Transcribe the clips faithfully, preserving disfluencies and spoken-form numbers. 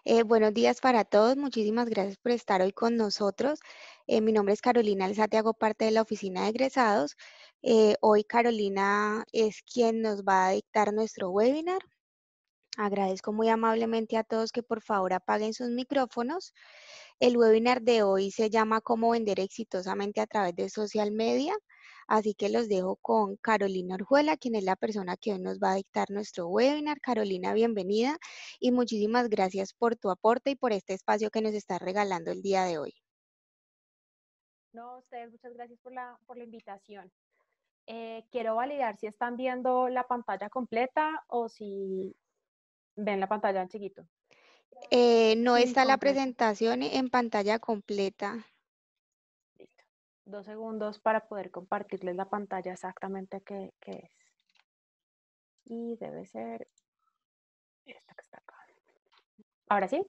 Eh, buenos días para todos. Muchísimas gracias por estar hoy con nosotros. Eh, mi nombre es Carolina Alzate, hago parte de la oficina de egresados. Eh, hoy Carolina es quien nos va a dictar nuestro webinar. Agradezco muy amablemente a todos que por favor apaguen sus micrófonos. El webinar de hoy se llama Cómo vender exitosamente a través de social media. Así que los dejo con Carolina Orjuela, quien es la persona que hoy nos va a dictar nuestro webinar. Carolina, bienvenida y muchísimas gracias por tu aporte y por este espacio que nos estás regalando el día de hoy. No, ustedes, muchas gracias por la, por la invitación. Eh, quiero validar si están viendo la pantalla completa o si ven la pantalla en chiquito. Eh, no Sí, está la completa. presentación en pantalla completa. Listo. Dos segundos para poder compartirles la pantalla exactamente qué, qué es. Y debe ser esta que está acá. Ahora sí.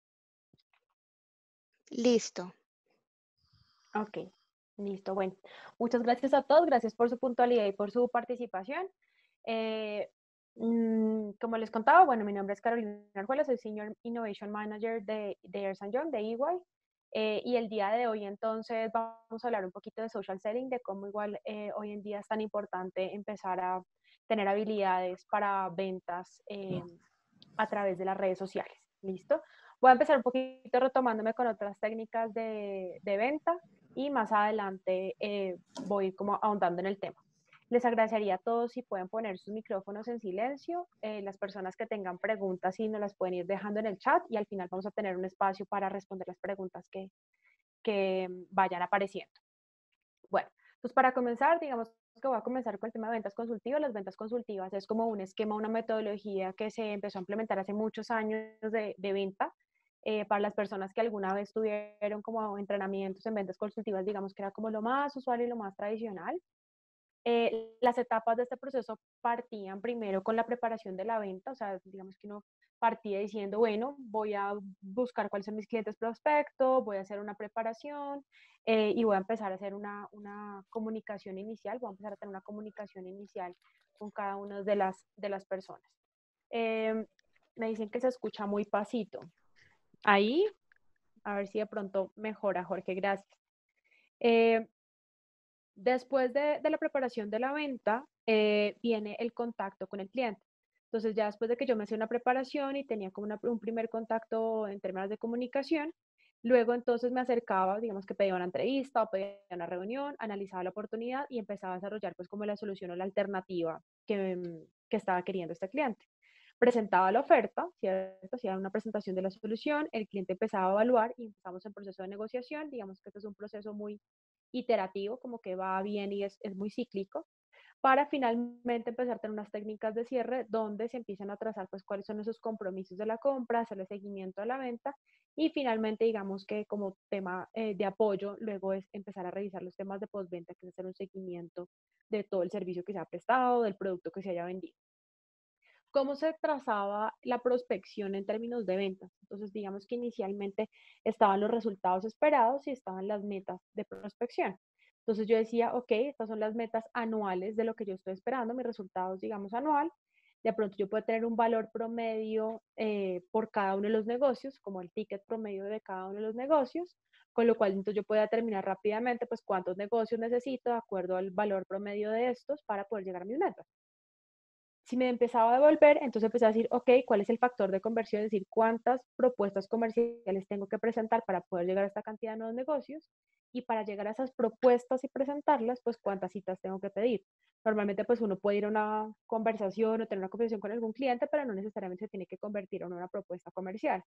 Listo. Ok. Listo. Bueno, muchas gracias a todos. Gracias por su puntualidad y por su participación. Eh, mm, como les contaba, bueno, mi nombre es Carolina Arjuela, soy Senior Innovation Manager de, de Ernst and Young, de E Y. Eh, y el día de hoy entonces vamos a hablar un poquito de social selling, de cómo igual eh, hoy en día es tan importante empezar a tener habilidades para ventas eh, a través de las redes sociales. ¿Listo? Voy a empezar un poquito retomándome con otras técnicas de, de venta y más adelante eh, voy como ahondando en el tema. Les agradecería a todos si pueden poner sus micrófonos en silencio. Eh, las personas que tengan preguntas, si nos las pueden ir dejando en el chat y al final vamos a tener un espacio para responder las preguntas que, que vayan apareciendo. Bueno, pues para comenzar, digamos que voy a comenzar con el tema de ventas consultivas. Las ventas consultivas es como un esquema, una metodología que se empezó a implementar hace muchos años de, de venta. Eh, para las personas que alguna vez tuvieron como entrenamientos en ventas consultivas, digamos que era como lo más usual y lo más tradicional. Eh, las etapas de este proceso partían primero con la preparación de la venta, o sea, digamos que uno partía diciendo, bueno, voy a buscar cuáles son mis clientes prospectos, voy a hacer una preparación eh, y voy a empezar a hacer una, una, comunicación inicial, voy a empezar a tener una comunicación inicial con cada una de las, de las personas. Eh, me dicen que se escucha muy pasito. Ahí, a ver si de pronto mejora, Jorge, gracias. Eh, Después de, de la preparación de la venta, eh, viene el contacto con el cliente. Entonces, ya después de que yo me hacía una preparación y tenía como una, un primer contacto en términos de comunicación, luego entonces me acercaba, digamos que pedía una entrevista o pedía una reunión, analizaba la oportunidad y empezaba a desarrollar pues como la solución o la alternativa que, mm, que estaba queriendo este cliente. Presentaba la oferta, ¿cierto? Hacía una presentación de la solución, el cliente empezaba a evaluar y empezamos el proceso de negociación. Digamos que este es un proceso muy iterativo, como que va bien y es, es muy cíclico, para finalmente empezar a tener unas técnicas de cierre donde se empiezan a trazar pues cuáles son esos compromisos de la compra, hacerle seguimiento a la venta y finalmente digamos que como tema eh, de apoyo luego es empezar a revisar los temas de postventa, que es hacer un seguimiento de todo el servicio que se ha prestado, del producto que se haya vendido. ¿Cómo se trazaba la prospección en términos de ventas? Entonces, digamos que inicialmente estaban los resultados esperados y estaban las metas de prospección. Entonces yo decía, ok, estas son las metas anuales de lo que yo estoy esperando, mis resultados, digamos, anual. De pronto yo puedo tener un valor promedio eh, por cada uno de los negocios, como el ticket promedio de cada uno de los negocios, con lo cual entonces yo puedo determinar rápidamente pues cuántos negocios necesito de acuerdo al valor promedio de estos para poder llegar a mis metas. Si me empezaba a devolver, entonces empecé a decir, ok, ¿cuál es el factor de conversión? Es decir, cuántas propuestas comerciales tengo que presentar para poder llegar a esta cantidad de nuevos negocios. Y para llegar a esas propuestas y presentarlas, pues cuántas citas tengo que pedir. Normalmente, pues uno puede ir a una conversación o tener una conversación con algún cliente, pero no necesariamente se tiene que convertir en una propuesta comercial.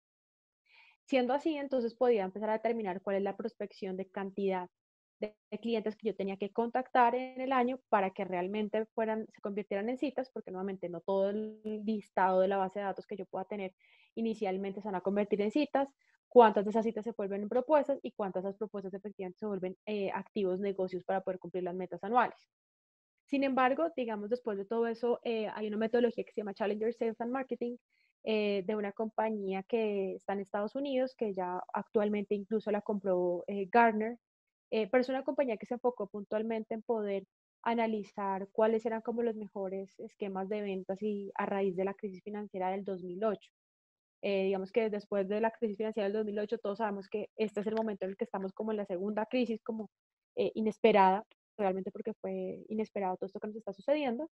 Siendo así, entonces podía empezar a determinar cuál es la prospección de cantidad de, de clientes que yo tenía que contactar en el año para que realmente fueran, se convirtieran en citas, porque nuevamente no todo el listado de la base de datos que yo pueda tener inicialmente se van a convertir en citas, cuántas de esas citas se vuelven en propuestas y cuántas de esas propuestas efectivamente se vuelven eh, activos negocios para poder cumplir las metas anuales. Sin embargo, digamos, después de todo eso, eh, hay una metodología que se llama Challenger Sales and Marketing eh, de una compañía que está en Estados Unidos, que ya actualmente incluso la compró eh, Gartner, eh, pero es una compañía que se enfocó puntualmente en poder analizar cuáles eran como los mejores esquemas de ventas y a raíz de la crisis financiera del dos mil ocho. Eh, digamos que después de la crisis financiera del dos mil ocho, todos sabemos que este es el momento en el que estamos como en la segunda crisis, como eh, inesperada, realmente porque fue inesperado todo esto que nos está sucediendo.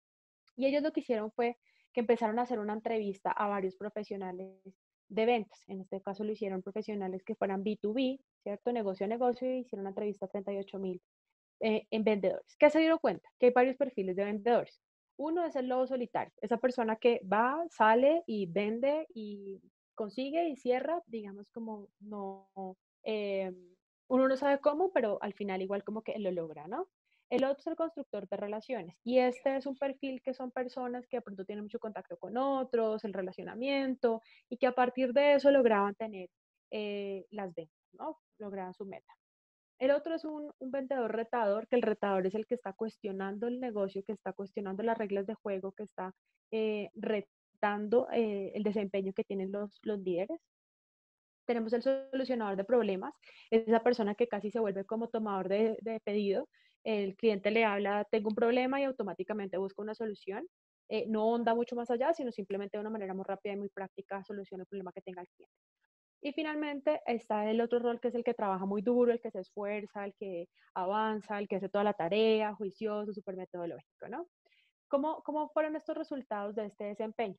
Y ellos lo que hicieron fue que empezaron a hacer una entrevista a varios profesionales de ventas. En este caso lo hicieron profesionales que fueran B dos B, ¿cierto? Negocio a negocio, y hicieron una entrevista a treinta y ocho mil eh, en vendedores. ¿Qué se dieron cuenta? Que hay varios perfiles de vendedores. Uno es el lobo solitario, esa persona que va, sale y vende y consigue y cierra, digamos como no, eh, uno no sabe cómo, pero al final igual como que lo logra, ¿no? El otro es el constructor de relaciones y este es un perfil que son personas que de pronto tienen mucho contacto con otros, el relacionamiento y que a partir de eso lograban tener eh, las ventas, ¿no? Lograban su meta. El otro es un, un, vendedor retador, que el retador es el que está cuestionando el negocio, que está cuestionando las reglas de juego, que está eh, retando eh, el desempeño que tienen los, los líderes. Tenemos el solucionador de problemas, es esa persona que casi se vuelve como tomador de, de pedido. El cliente le habla, tengo un problema y automáticamente busca una solución. Eh, no onda mucho más allá, sino simplemente de una manera muy rápida y muy práctica soluciona el problema que tenga el cliente. Y finalmente está el otro rol que es el que trabaja muy duro, el que se esfuerza, el que avanza, el que hace toda la tarea, juicioso, súper metodológico, ¿no? ¿Cómo, ¿Cómo fueron estos resultados de este desempeño?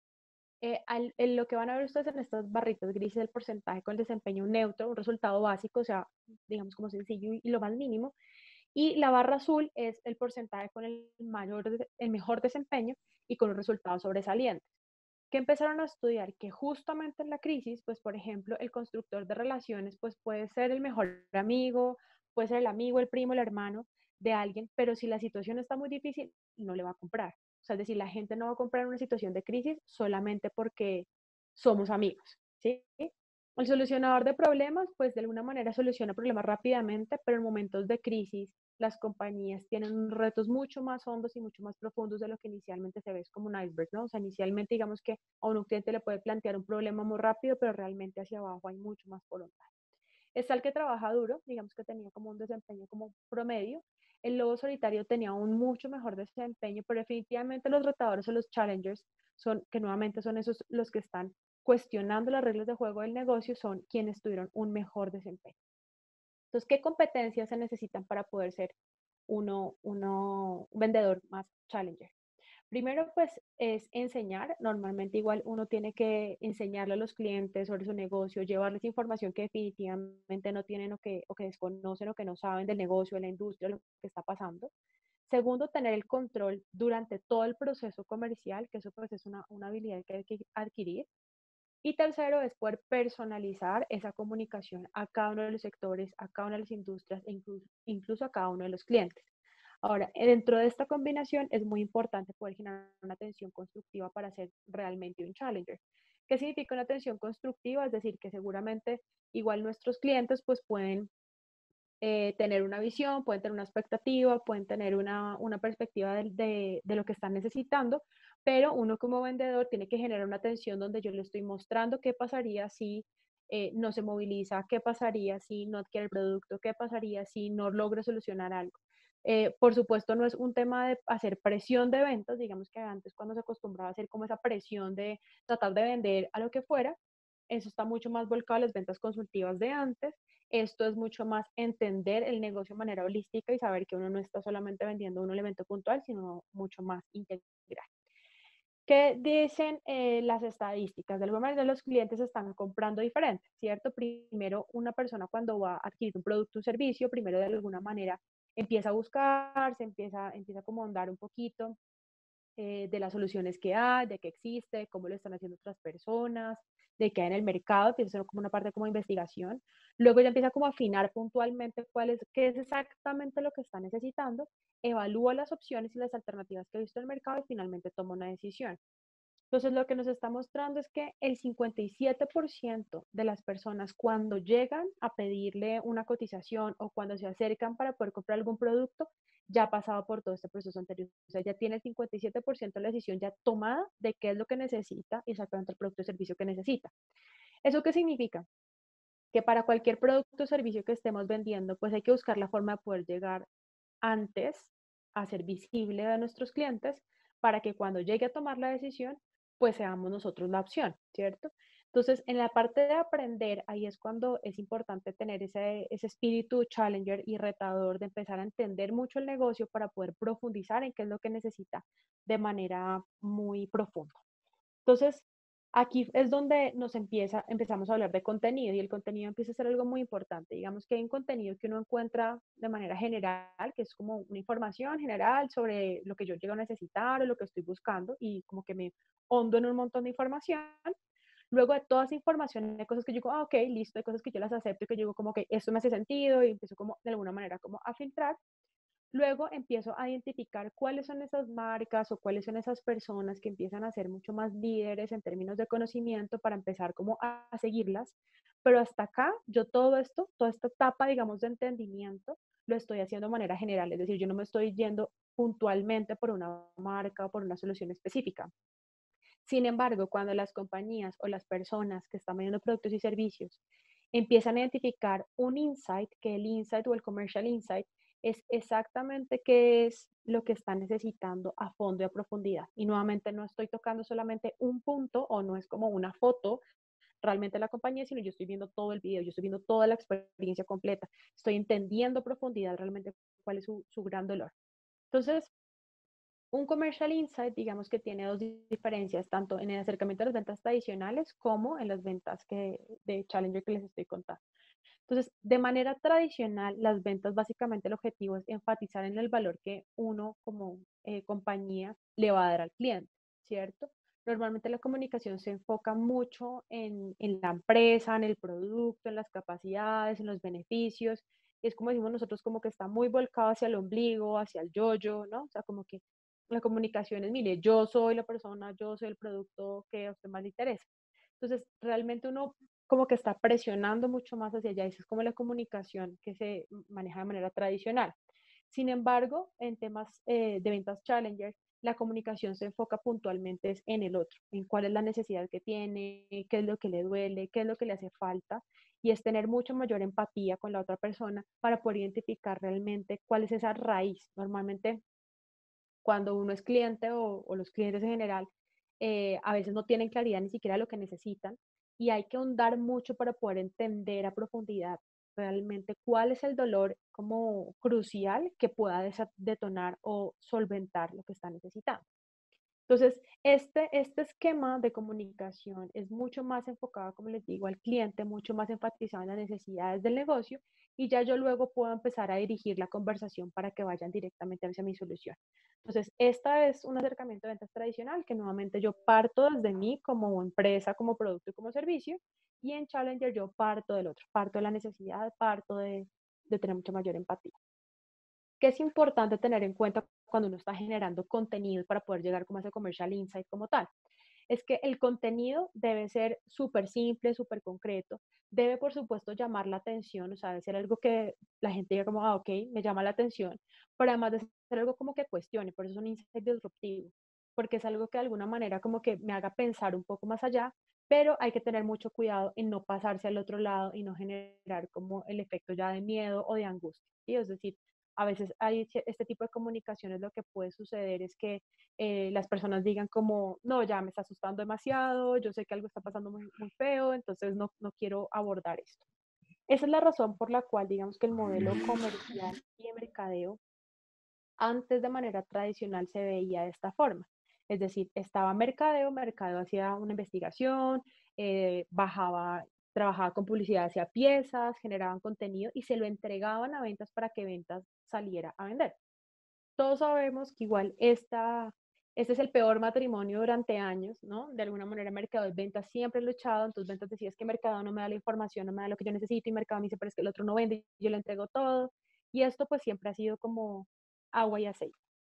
Eh, al, en lo que van a ver ustedes en estas barritas grises, el porcentaje con el desempeño neutro, un resultado básico, o sea, digamos como sencillo y, y lo más mínimo. Y la barra azul es el porcentaje con el, mayor, el mejor desempeño y con un resultado sobresaliente. Que empezaron a estudiar que justamente en la crisis, pues por ejemplo, el constructor de relaciones, pues puede ser el mejor amigo, puede ser el amigo, el primo, el hermano de alguien, pero si la situación está muy difícil, no le va a comprar. O sea, es decir, la gente no va a comprar en una situación de crisis solamente porque somos amigos, ¿sí? El solucionador de problemas, pues de alguna manera soluciona problemas rápidamente, pero en momentos de crisis las compañías tienen retos mucho más hondos y mucho más profundos de lo que inicialmente se ve como un iceberg, ¿no? O sea, inicialmente digamos que a un cliente le puede plantear un problema muy rápido, pero realmente hacia abajo hay mucho más voluntad. Está el que trabaja duro, digamos que tenía como un desempeño como promedio. El lobo solitario tenía un mucho mejor desempeño, pero definitivamente los retadores o los challengers son, que nuevamente son esos los que están cuestionando las reglas de juego del negocio, son quienes tuvieron un mejor desempeño. Entonces, ¿qué competencias se necesitan para poder ser uno, uno un vendedor más challenger? Primero, pues es enseñar. Normalmente igual uno tiene que enseñarle a los clientes sobre su negocio, llevarles información que definitivamente no tienen o que, o que desconocen o que no saben del negocio, de la industria, lo que está pasando. Segundo, tener el control durante todo el proceso comercial, que eso pues es una, una habilidad que hay que adquirir. Y tercero es poder personalizar esa comunicación a cada uno de los sectores, a cada una de las industrias e incluso, incluso a cada uno de los clientes. Ahora, dentro de esta combinación es muy importante poder generar una atención constructiva para ser realmente un challenger. ¿Qué significa una atención constructiva? Es decir, que seguramente igual nuestros clientes pues pueden eh, tener una visión, pueden tener una expectativa, pueden tener una, una perspectiva de, de, de, lo que están necesitando, pero uno como vendedor tiene que generar una atención donde yo le estoy mostrando qué pasaría si eh, no se moviliza, qué pasaría si no adquiere el producto, qué pasaría si no logra solucionar algo. Eh, por supuesto, no es un tema de hacer presión de ventas, digamos que antes cuando se acostumbraba a hacer como esa presión de tratar de vender a lo que fuera, eso está mucho más volcado a las ventas consultivas de antes. Esto es mucho más entender el negocio de manera holística y saber que uno no está solamente vendiendo un elemento puntual, sino mucho más integral. ¿Qué dicen eh, las estadísticas? De alguna manera los clientes están comprando diferente, ¿cierto? Primero, una persona cuando va a adquirir un producto o un servicio, primero de alguna manera empieza a buscar, se empieza, empieza como a andar un poquito eh, de las soluciones que hay, de qué existe, cómo lo están haciendo otras personas, de qué hay en el mercado, empieza a ser como una parte como investigación. Luego ya empieza como a afinar puntualmente cuál es, qué es exactamente lo que está necesitando, evalúa las opciones y las alternativas que ha visto en el mercado y finalmente toma una decisión. Entonces, lo que nos está mostrando es que el cincuenta y siete por ciento de las personas cuando llegan a pedirle una cotización o cuando se acercan para poder comprar algún producto, ya ha pasado por todo este proceso anterior. O sea, ya tiene el cincuenta y siete por ciento de la decisión ya tomada de qué es lo que necesita y exactamente el producto o servicio que necesita. ¿Eso qué significa? Que para cualquier producto o servicio que estemos vendiendo, pues hay que buscar la forma de poder llegar antes a ser visible a nuestros clientes para que cuando llegue a tomar la decisión pues seamos nosotros la opción, ¿cierto? Entonces, en la parte de aprender, ahí es cuando es importante tener ese, ese espíritu challenger y retador de empezar a entender mucho el negocio para poder profundizar en qué es lo que necesita de manera muy profunda. Entonces, aquí es donde nos empieza, empezamos a hablar de contenido y el contenido empieza a ser algo muy importante. Digamos que hay un contenido que uno encuentra de manera general, que es como una información general sobre lo que yo llego a necesitar o lo que estoy buscando y como que me hondo en un montón de información. Luego de toda esa información, hay cosas que yo digo, ah, ok, listo, hay cosas que yo las acepto y que yo digo como que esto me hace sentido y empiezo como de alguna manera como a filtrar. Luego empiezo a identificar cuáles son esas marcas o cuáles son esas personas que empiezan a ser mucho más líderes en términos de conocimiento para empezar como a, a seguirlas. Pero hasta acá, yo todo esto, toda esta etapa, digamos, de entendimiento, lo estoy haciendo de manera general. Es decir, yo no me estoy yendo puntualmente por una marca o por una solución específica. Sin embargo, cuando las compañías o las personas que están vendiendo productos y servicios empiezan a identificar un insight, que el insight o el commercial insight es exactamente qué es lo que están necesitando a fondo y a profundidad. Y nuevamente no estoy tocando solamente un punto o no es como una foto realmente de la compañía, sino yo estoy viendo todo el video, yo estoy viendo toda la experiencia completa, estoy entendiendo a profundidad realmente cuál es su, su gran dolor. Entonces, un commercial insight, digamos que tiene dos diferencias, tanto en el acercamiento a las ventas tradicionales como en las ventas que, de Challenger que les estoy contando. Entonces, de manera tradicional, las ventas básicamente el objetivo es enfatizar en el valor que uno como eh, compañía le va a dar al cliente, ¿cierto? Normalmente la comunicación se enfoca mucho en, en la empresa, en el producto, en las capacidades, en los beneficios. Es como decimos nosotros, como que está muy volcado hacia el ombligo, hacia el yo-yo, ¿no? O sea, como que la comunicación es, mire, yo soy la persona, yo soy el producto que a usted más le interesa. Entonces, realmente uno como que está presionando mucho más hacia allá. Esa es como la comunicación que se maneja de manera tradicional. Sin embargo, en temas eh, de ventas Challenger, la comunicación se enfoca puntualmente en el otro, en cuál es la necesidad que tiene, qué es lo que le duele, qué es lo que le hace falta, y es tener mucho mayor empatía con la otra persona para poder identificar realmente cuál es esa raíz. Normalmente cuando uno es cliente o, o los clientes en general, eh, a veces no tienen claridad ni siquiera de lo que necesitan y hay que ahondar mucho para poder entender a profundidad realmente cuál es el dolor como crucial que pueda detonar o solventar lo que está necesitando. Entonces, este, este esquema de comunicación es mucho más enfocado, como les digo, al cliente, mucho más enfatizado en las necesidades del negocio y ya yo luego puedo empezar a dirigir la conversación para que vayan directamente hacia mi solución. Entonces, esta es un acercamiento de ventas tradicional que nuevamente yo parto desde mí como empresa, como producto y como servicio y en Challenger yo parto del otro, parto de la necesidad, parto de, de tener mucha mayor empatía. ¿Qué es importante tener en cuenta cuando uno está generando contenido para poder llegar como a ese commercial insight como tal? Es que el contenido debe ser súper simple, súper concreto, debe por supuesto llamar la atención, o sea, debe ser algo que la gente diga como, ah, ok, me llama la atención, pero además de ser algo como que cuestione, por eso es un insight disruptivo, porque es algo que de alguna manera como que me haga pensar un poco más allá, pero hay que tener mucho cuidado en no pasarse al otro lado y no generar como el efecto ya de miedo o de angustia, ¿sí? Es decir, a veces hay este tipo de comunicaciones, lo que puede suceder es que eh, las personas digan como, no, ya me está asustando demasiado, yo sé que algo está pasando muy, muy feo, entonces no, no quiero abordar esto. Esa es la razón por la cual digamos que el modelo comercial y de mercadeo antes de manera tradicional se veía de esta forma. Es decir, estaba mercadeo, mercadeo hacía una investigación, eh, bajaba, trabajaba con publicidad, hacía piezas, generaban contenido y se lo entregaban a ventas para que ventas saliera a vender. Todos sabemos que igual esta, este es el peor matrimonio durante años, ¿no? De alguna manera Mercado y Ventas siempre han luchado, entonces Ventas decía es que Mercado no me da la información, no me da lo que yo necesito y Mercado me dice, pero es que el otro no vende, yo le entrego todo. Y esto pues siempre ha sido como agua y aceite.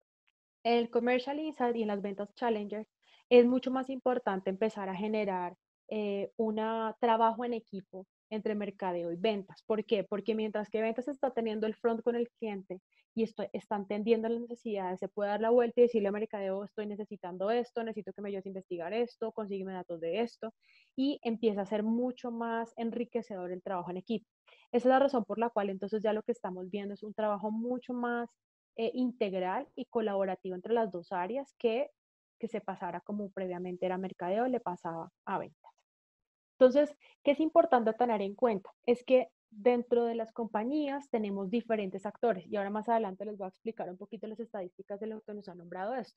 El Commercial Insight y en las ventas Challenger es mucho más importante empezar a generar eh, un trabajo en equipo entre mercadeo y ventas. ¿Por qué? Porque mientras que ventas está teniendo el front con el cliente y esto, está entendiendo las necesidades, se puede dar la vuelta y decirle a mercadeo, estoy necesitando esto, necesito que me ayudes a investigar esto, consígueme datos de esto, y empieza a ser mucho más enriquecedor el trabajo en equipo. Esa es la razón por la cual entonces ya lo que estamos viendo es un trabajo mucho más eh, integral y colaborativo entre las dos áreas que que se pasara como previamente era mercadeo, le pasaba a ventas. Entonces, ¿qué es importante tener en cuenta? Es que dentro de las compañías tenemos diferentes actores y ahora más adelante les voy a explicar un poquito las estadísticas de lo que nos ha nombrado esto.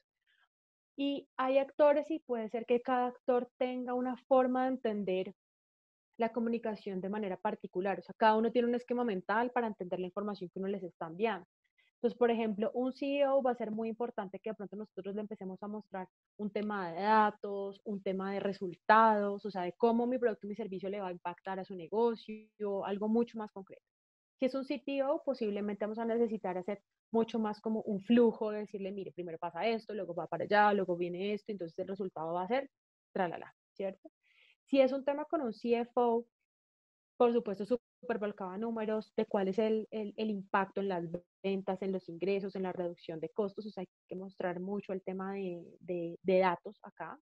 Y hay actores y puede ser que cada actor tenga una forma de entender la comunicación de manera particular. O sea, cada uno tiene un esquema mental para entender la información que uno les está enviando. Entonces, por ejemplo, un C E O va a ser muy importante que de pronto nosotros le empecemos a mostrar un tema de datos, un tema de resultados, o sea, de cómo mi producto y mi servicio le va a impactar a su negocio, algo mucho más concreto. Si es un C T O, posiblemente vamos a necesitar hacer mucho más como un flujo, de decirle, mire, primero pasa esto, luego va para allá, luego viene esto, entonces el resultado va a ser, tralala, ¿cierto? Si es un tema con un C F O, por supuesto, súper volcado a números de cuál es el, el, el impacto en las ventas, en los ingresos, en la reducción de costos. O sea, hay que mostrar mucho el tema de, de, de datos acá.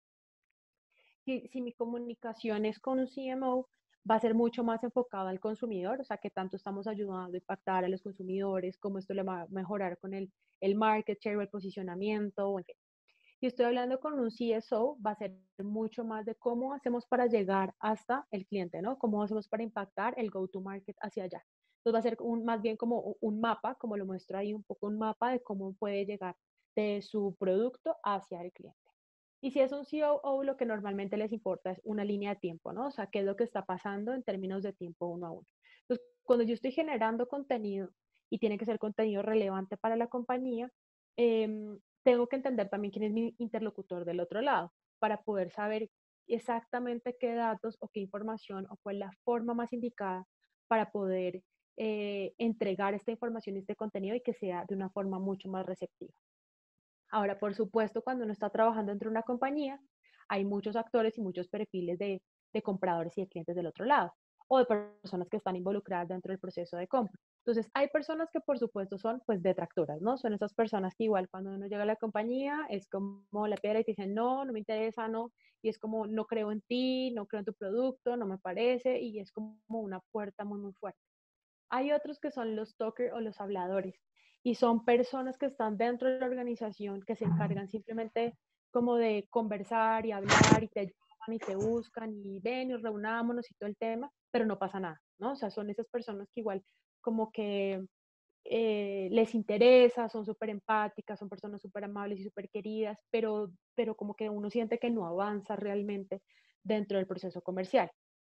Si, si mi comunicación es con un C M O, va a ser mucho más enfocado al consumidor, o sea, que tanto estamos ayudando a impactar a los consumidores, cómo esto le va a mejorar con el, el market share, el posicionamiento, o en fin. Si estoy hablando con un C S O, va a ser mucho más de cómo hacemos para llegar hasta el cliente, ¿no? Cómo hacemos para impactar el go-to-market hacia allá. Entonces va a ser un, más bien como un mapa, como lo muestro ahí, un poco un mapa de cómo puede llegar de su producto hacia el cliente. Y si es un C O O, lo que normalmente les importa es una línea de tiempo, ¿no? O sea, qué es lo que está pasando en términos de tiempo uno a uno. Entonces, cuando yo estoy generando contenido y tiene que ser contenido relevante para la compañía, eh, tengo que entender también quién es mi interlocutor del otro lado para poder saber exactamente qué datos o qué información o cuál es la forma más indicada para poder eh, entregar esta información y este contenido y que sea de una forma mucho más receptiva. Ahora, por supuesto, cuando uno está trabajando dentro de una compañía, hay muchos actores y muchos perfiles de, de compradores y de clientes del otro lado, o de personas que están involucradas dentro del proceso de compra. Entonces, hay personas que por supuesto son pues detractoras, ¿no? Son esas personas que igual cuando uno llega a la compañía es como la piedra y te dicen, no, no me interesa, no, y es como, no creo en ti, no creo en tu producto, no me parece, y es como una puerta muy, muy fuerte. Hay otros que son los talkers o los habladores y son personas que están dentro de la organización que se encargan simplemente como de conversar y hablar y te llaman y te buscan y ven y reunámonos y todo el tema, pero no pasa nada, ¿no? O sea, son esas personas que igual como que eh, les interesa, son súper empáticas, son personas súper amables y súper queridas, pero, pero como que uno siente que no avanza realmente dentro del proceso comercial.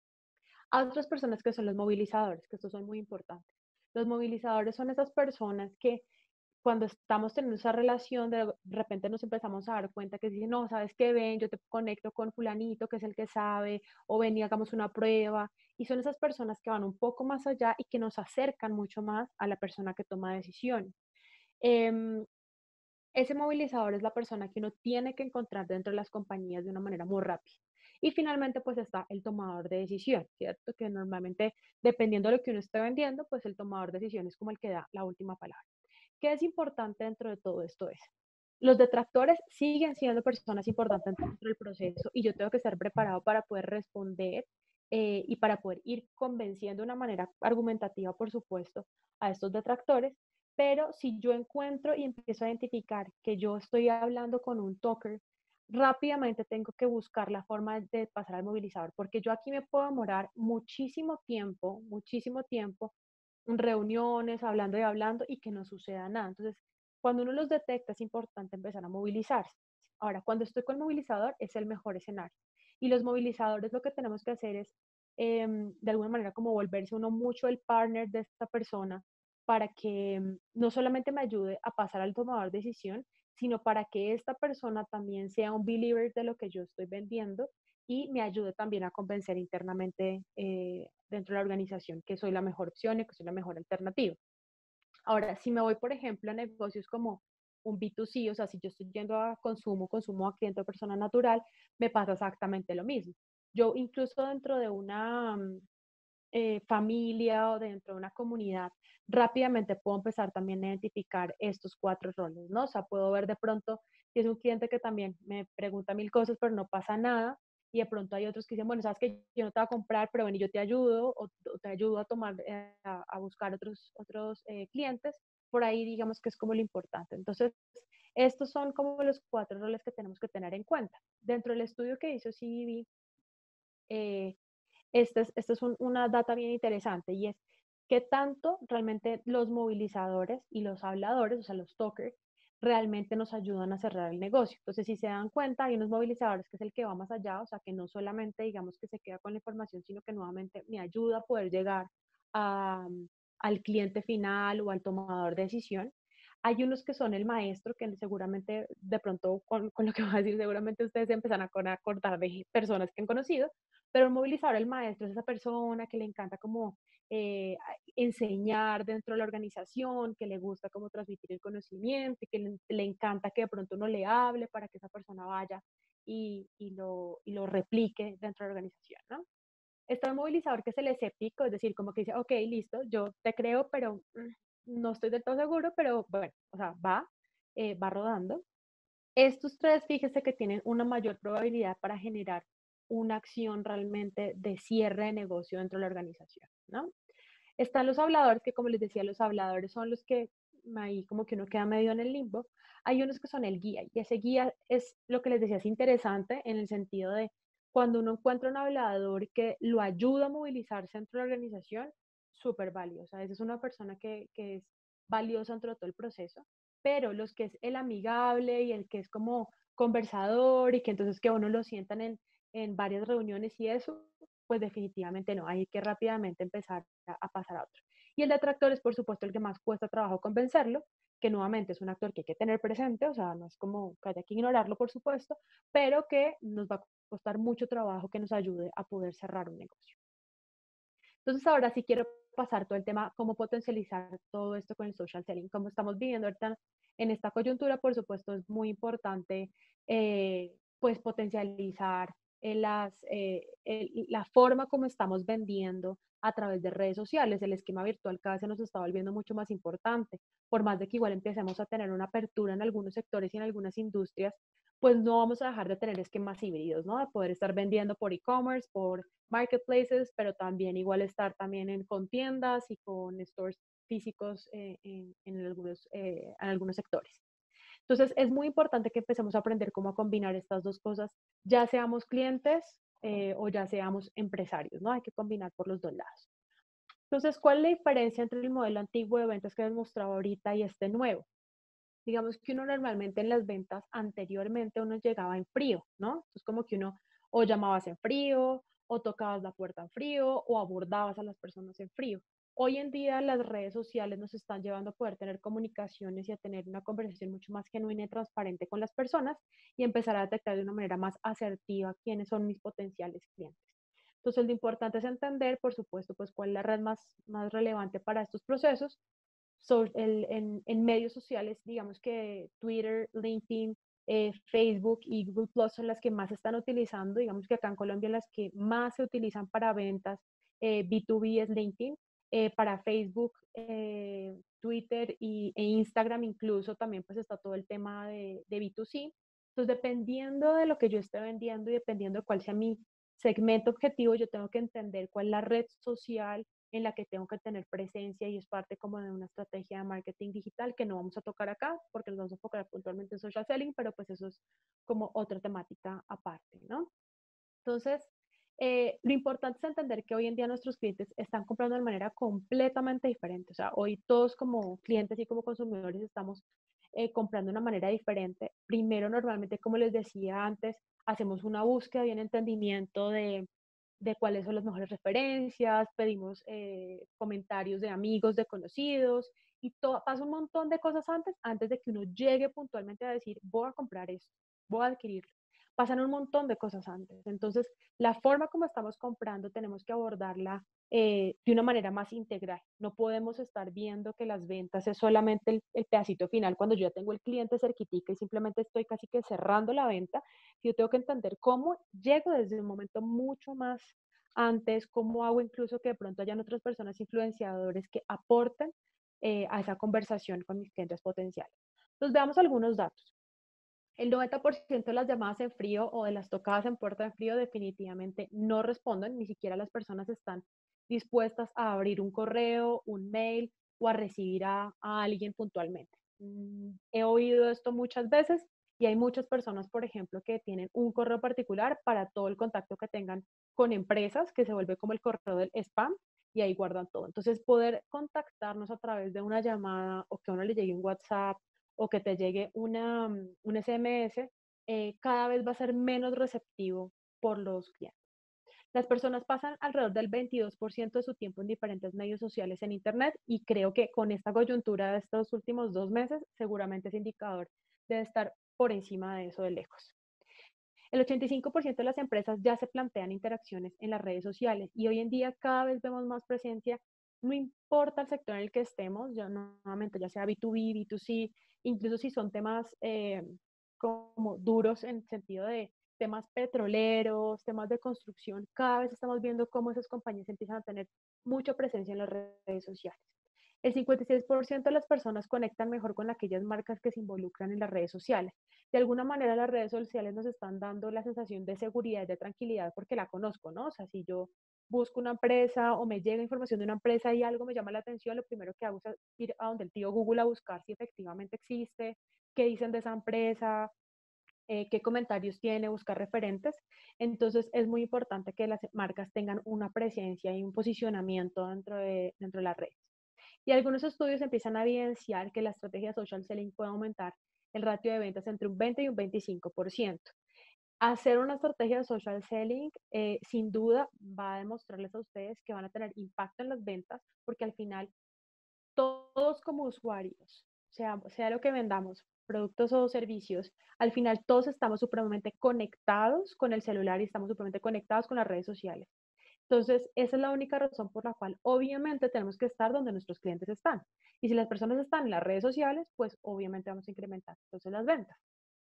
A otras personas que son los movilizadores, que estos son muy importantes. Los movilizadores son esas personas que cuando estamos teniendo esa relación, de repente nos empezamos a dar cuenta que dicen, no, ¿sabes qué? Ven, yo te conecto con fulanito, que es el que sabe, o ven y hagamos una prueba. Y son esas personas que van un poco más allá y que nos acercan mucho más a la persona que toma decisiones. Eh, ese movilizador es la persona que uno tiene que encontrar dentro de las compañías de una manera muy rápida. Y finalmente, pues está el tomador de decisión, ¿cierto? Que normalmente, dependiendo de lo que uno esté vendiendo, pues el tomador de decisión es como el que da la última palabra. ¿Qué es importante dentro de todo esto? Es, los detractores siguen siendo personas importantes dentro del proceso y yo tengo que estar preparado para poder responder eh, y para poder ir convenciendo de una manera argumentativa, por supuesto, a estos detractores. Pero si yo encuentro y empiezo a identificar que yo estoy hablando con un talker, rápidamente tengo que buscar la forma de pasar al movilizador, porque yo aquí me puedo demorar muchísimo tiempo, muchísimo tiempo en reuniones, hablando y hablando y que no suceda nada. Entonces, cuando uno los detecta, es importante empezar a movilizarse. Ahora, cuando estoy con movilizador, es el mejor escenario. Y los movilizadores lo que tenemos que hacer es, eh, de alguna manera, como volverse uno mucho el partner de esta persona para que mm, no solamente me ayude a pasar al tomador de decisión, sino para que esta persona también sea un believer de lo que yo estoy vendiendo y me ayude también a convencer internamente eh, dentro de la organización que soy la mejor opción y que soy la mejor alternativa. Ahora, si me voy, por ejemplo, a negocios como un B dos C, o sea, si yo estoy yendo a consumo, consumo a cliente o persona natural, me pasa exactamente lo mismo. Yo incluso dentro de una mm, eh, familia o dentro de una comunidad, rápidamente puedo empezar también a identificar estos cuatro roles, ¿no? O sea, puedo ver de pronto si es un cliente que también me pregunta mil cosas, pero no pasa nada. Y de pronto hay otros que dicen, bueno, sabes que yo no te voy a comprar, pero ven y yo te ayudo o, o te ayudo a tomar, eh, a, a, buscar otros, otros eh, clientes. Por ahí digamos que es como lo importante. Entonces, Estos son como los cuatro roles que tenemos que tener en cuenta. Dentro del estudio que hizo C B B, eh, esta es, esta es un- una data bien interesante y es qué tanto realmente los movilizadores y los habladores, o sea, los talkers, realmente nos ayudan a cerrar el negocio. Entonces, si se dan cuenta, hay unos movilizadores que es el que va más allá, o sea, que no solamente digamos que se queda con la información, sino que nuevamente me ayuda a poder llegar a, al cliente final o al tomador de decisión. Hay unos que son el maestro, que seguramente de pronto con, con lo que voy a decir, seguramente ustedes se empiezan a acordar de personas que han conocido, pero el movilizador, el maestro, es esa persona que le encanta como eh, enseñar dentro de la organización, que le gusta como transmitir el conocimiento y que le, le encanta que de pronto uno le hable para que esa persona vaya y, y, lo, y lo replique dentro de la organización, ¿no? Está el movilizador que es el escéptico, es decir, como que dice, ok, listo, yo te creo, pero mm, no estoy del todo seguro, pero bueno, o sea, va, eh, va rodando. Estos tres, fíjese que tienen una mayor probabilidad para generar una acción realmente de cierre de negocio dentro de la organización, ¿no? Están los habladores, que como les decía, los habladores son los que ahí como que uno queda medio en el limbo. Hay unos que son el guía, y ese guía es lo que les decía, es interesante en el sentido de cuando uno encuentra un hablador que lo ayuda a movilizarse dentro de la organización, súper valioso. O sea, esa es una persona que, que es valiosa dentro de todo el proceso, pero los que es el amigable y el que es como conversador y que entonces que uno lo sientan en, en varias reuniones y eso, pues definitivamente no, hay que rápidamente empezar a, a pasar a otro. Y el detractor es, por supuesto, el que más cuesta trabajo convencerlo, que nuevamente es un actor que hay que tener presente, o sea, no es como que haya que ignorarlo, por supuesto, pero que nos va a costar mucho trabajo que nos ayude a poder cerrar un negocio. Entonces, ahora sí quiero pasar todo el tema, cómo potencializar todo esto con el social selling. Como estamos viviendo ahorita en esta coyuntura, por supuesto, es muy importante eh, pues potencializar eh, las, eh, el, la forma como estamos vendiendo a través de redes sociales. El esquema virtual cada vez se nos está volviendo mucho más importante. Por más de que igual empecemos a tener una apertura en algunos sectores y en algunas industrias, pues no vamos a dejar de tener esquemas híbridos, ¿no? De poder estar vendiendo por e-commerce, por marketplaces, pero también igual estar también en, con tiendas y con stores físicos eh, en, en, algunos, eh, en algunos sectores. Entonces, es muy importante que empecemos a aprender cómo a combinar estas dos cosas, ya seamos clientes eh, o ya seamos empresarios, ¿no? Hay que combinar por los dos lados. Entonces, ¿cuál es la diferencia entre el modelo antiguo de ventas que les mostraba ahorita y este nuevo? Digamos que uno normalmente en las ventas anteriormente uno llegaba en frío, ¿no? Entonces como que uno o llamabas en frío, o tocabas la puerta en frío, o abordabas a las personas en frío. Hoy en día las redes sociales nos están llevando a poder tener comunicaciones y a tener una conversación mucho más genuina y transparente con las personas y empezar a detectar de una manera más asertiva quiénes son mis potenciales clientes. Entonces, lo importante es entender, por supuesto, pues cuál es la red más, más relevante para estos procesos so, el, en, en, medios sociales, digamos que Twitter, LinkedIn, eh, Facebook y Google Plus son las que más se están utilizando. Digamos que acá en Colombia las que más se utilizan para ventas eh, B dos B es LinkedIn. Eh, para Facebook, eh, Twitter y, e Instagram incluso también pues está todo el tema de, de B dos C. Entonces, dependiendo de lo que yo esté vendiendo y dependiendo de cuál sea mi segmento objetivo, yo tengo que entender cuál es la red social en la que tengo que tener presencia y es parte como de una estrategia de marketing digital que no vamos a tocar acá porque nos vamos a enfocar puntualmente en social selling, pero pues eso es como otra temática aparte, ¿no? Entonces, eh, lo importante es entender que hoy en día nuestros clientes están comprando de manera completamente diferente. O sea, hoy todos como clientes y como consumidores estamos eh, comprando de una manera diferente. Primero, normalmente, como les decía antes, hacemos una búsqueda y un entendimiento de, de cuáles son las mejores referencias, pedimos eh, comentarios de amigos, de conocidos, y todo, pasa un montón de cosas antes, antes de que uno llegue puntualmente a decir, voy a comprar esto, voy a adquirirlo. Pasan un montón de cosas antes. Entonces, la forma como estamos comprando tenemos que abordarla eh, de una manera más integral. No podemos estar viendo que las ventas es solamente el, el pedacito final cuando yo ya tengo el cliente cerquitica y simplemente estoy casi que cerrando la venta. Yo tengo que entender cómo llego desde un momento mucho más antes, cómo hago incluso que de pronto hayan otras personas influenciadores que aporten eh, a esa conversación con mis clientes potenciales. Entonces, veamos algunos datos. El noventa por ciento de las llamadas en frío o de las tocadas en puerta en frío definitivamente no responden, ni siquiera las personas están dispuestas a abrir un correo, un mail o a recibir a, a alguien puntualmente. Mm, he oído esto muchas veces y hay muchas personas, por ejemplo, que tienen un correo particular para todo el contacto que tengan con empresas, que se vuelve como el correo del spam y ahí guardan todo. Entonces, poder contactarnos a través de una llamada o que a uno le llegue un WhatsApp o que te llegue una, mm, un S M S, eh, cada vez va a ser menos receptivo por los clientes. Las personas pasan alrededor del veintidós por ciento de su tiempo en diferentes medios sociales en Internet y creo que con esta coyuntura de estos últimos dos meses, seguramente ese indicador debe estar por encima de eso de lejos. El ochenta y cinco por ciento de las empresas ya se plantean interacciones en las redes sociales y hoy en día cada vez vemos más presencia, no importa el sector en el que estemos, ya nuevamente, ya sea B dos B, B dos C, incluso si son temas eh, como duros en sentido de temas petroleros, temas de construcción, cada vez estamos viendo cómo esas compañías empiezan a tener mucha presencia en las redes sociales. El cincuenta y seis por ciento de las personas conectan mejor con aquellas marcas que se involucran en las redes sociales. De alguna manera las redes sociales nos están dando la sensación de seguridad y de tranquilidad porque la conozco, ¿no? O sea, si yo busco una empresa o me llega información de una empresa y algo me llama la atención, lo primero que hago es ir a donde el tío Google a buscar si efectivamente existe, qué dicen de esa empresa, eh, qué comentarios tiene, buscar referentes. Entonces es muy importante que las marcas tengan una presencia y un posicionamiento dentro de, dentro de las redes. Y algunos estudios empiezan a evidenciar que la estrategia de social selling puede aumentar el ratio de ventas entre un veinte y un veinticinco por ciento. Hacer una estrategia de social selling eh, sin duda va a demostrarles a ustedes que van a tener impacto en las ventas porque al final todos como usuarios, sea, sea lo que vendamos, productos o servicios, al final todos estamos supremamente conectados con el celular y estamos supremamente conectados con las redes sociales. Entonces, esa es la única razón por la cual obviamente tenemos que estar donde nuestros clientes están. Y si las personas están en las redes sociales, pues obviamente vamos a incrementar entonces las ventas.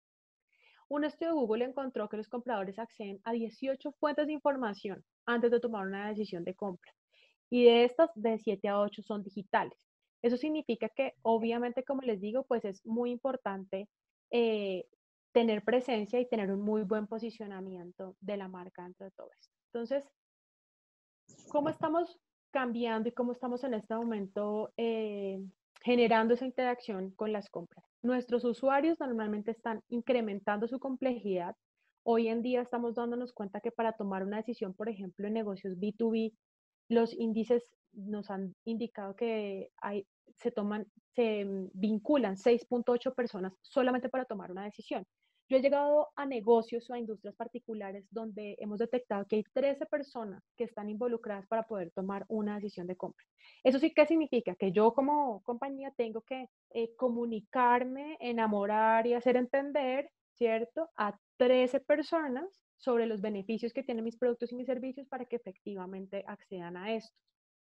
Un estudio de Google encontró que los compradores acceden a dieciocho fuentes de información antes de tomar una decisión de compra. Y de estas, de siete a ocho son digitales. Eso significa que obviamente, como les digo, pues es muy importante eh, tener presencia y tener un muy buen posicionamiento de la marca dentro de todo esto. Entonces, ¿cómo estamos cambiando y cómo estamos en este momento eh, generando esa interacción con las compras? Nuestros usuarios normalmente están incrementando su complejidad. Hoy en día estamos dándonos cuenta que para tomar una decisión, por ejemplo, en negocios B dos B, los índices nos han indicado que hay, se toman, se mm, vinculan seis punto ocho personas solamente para tomar una decisión. Yo he llegado a negocios o a industrias particulares donde hemos detectado que hay trece personas que están involucradas para poder tomar una decisión de compra. Eso sí que significa que yo como compañía tengo que eh, comunicarme, enamorar y hacer entender, ¿cierto?, a trece personas sobre los beneficios que tienen mis productos y mis servicios para que efectivamente accedan a estos.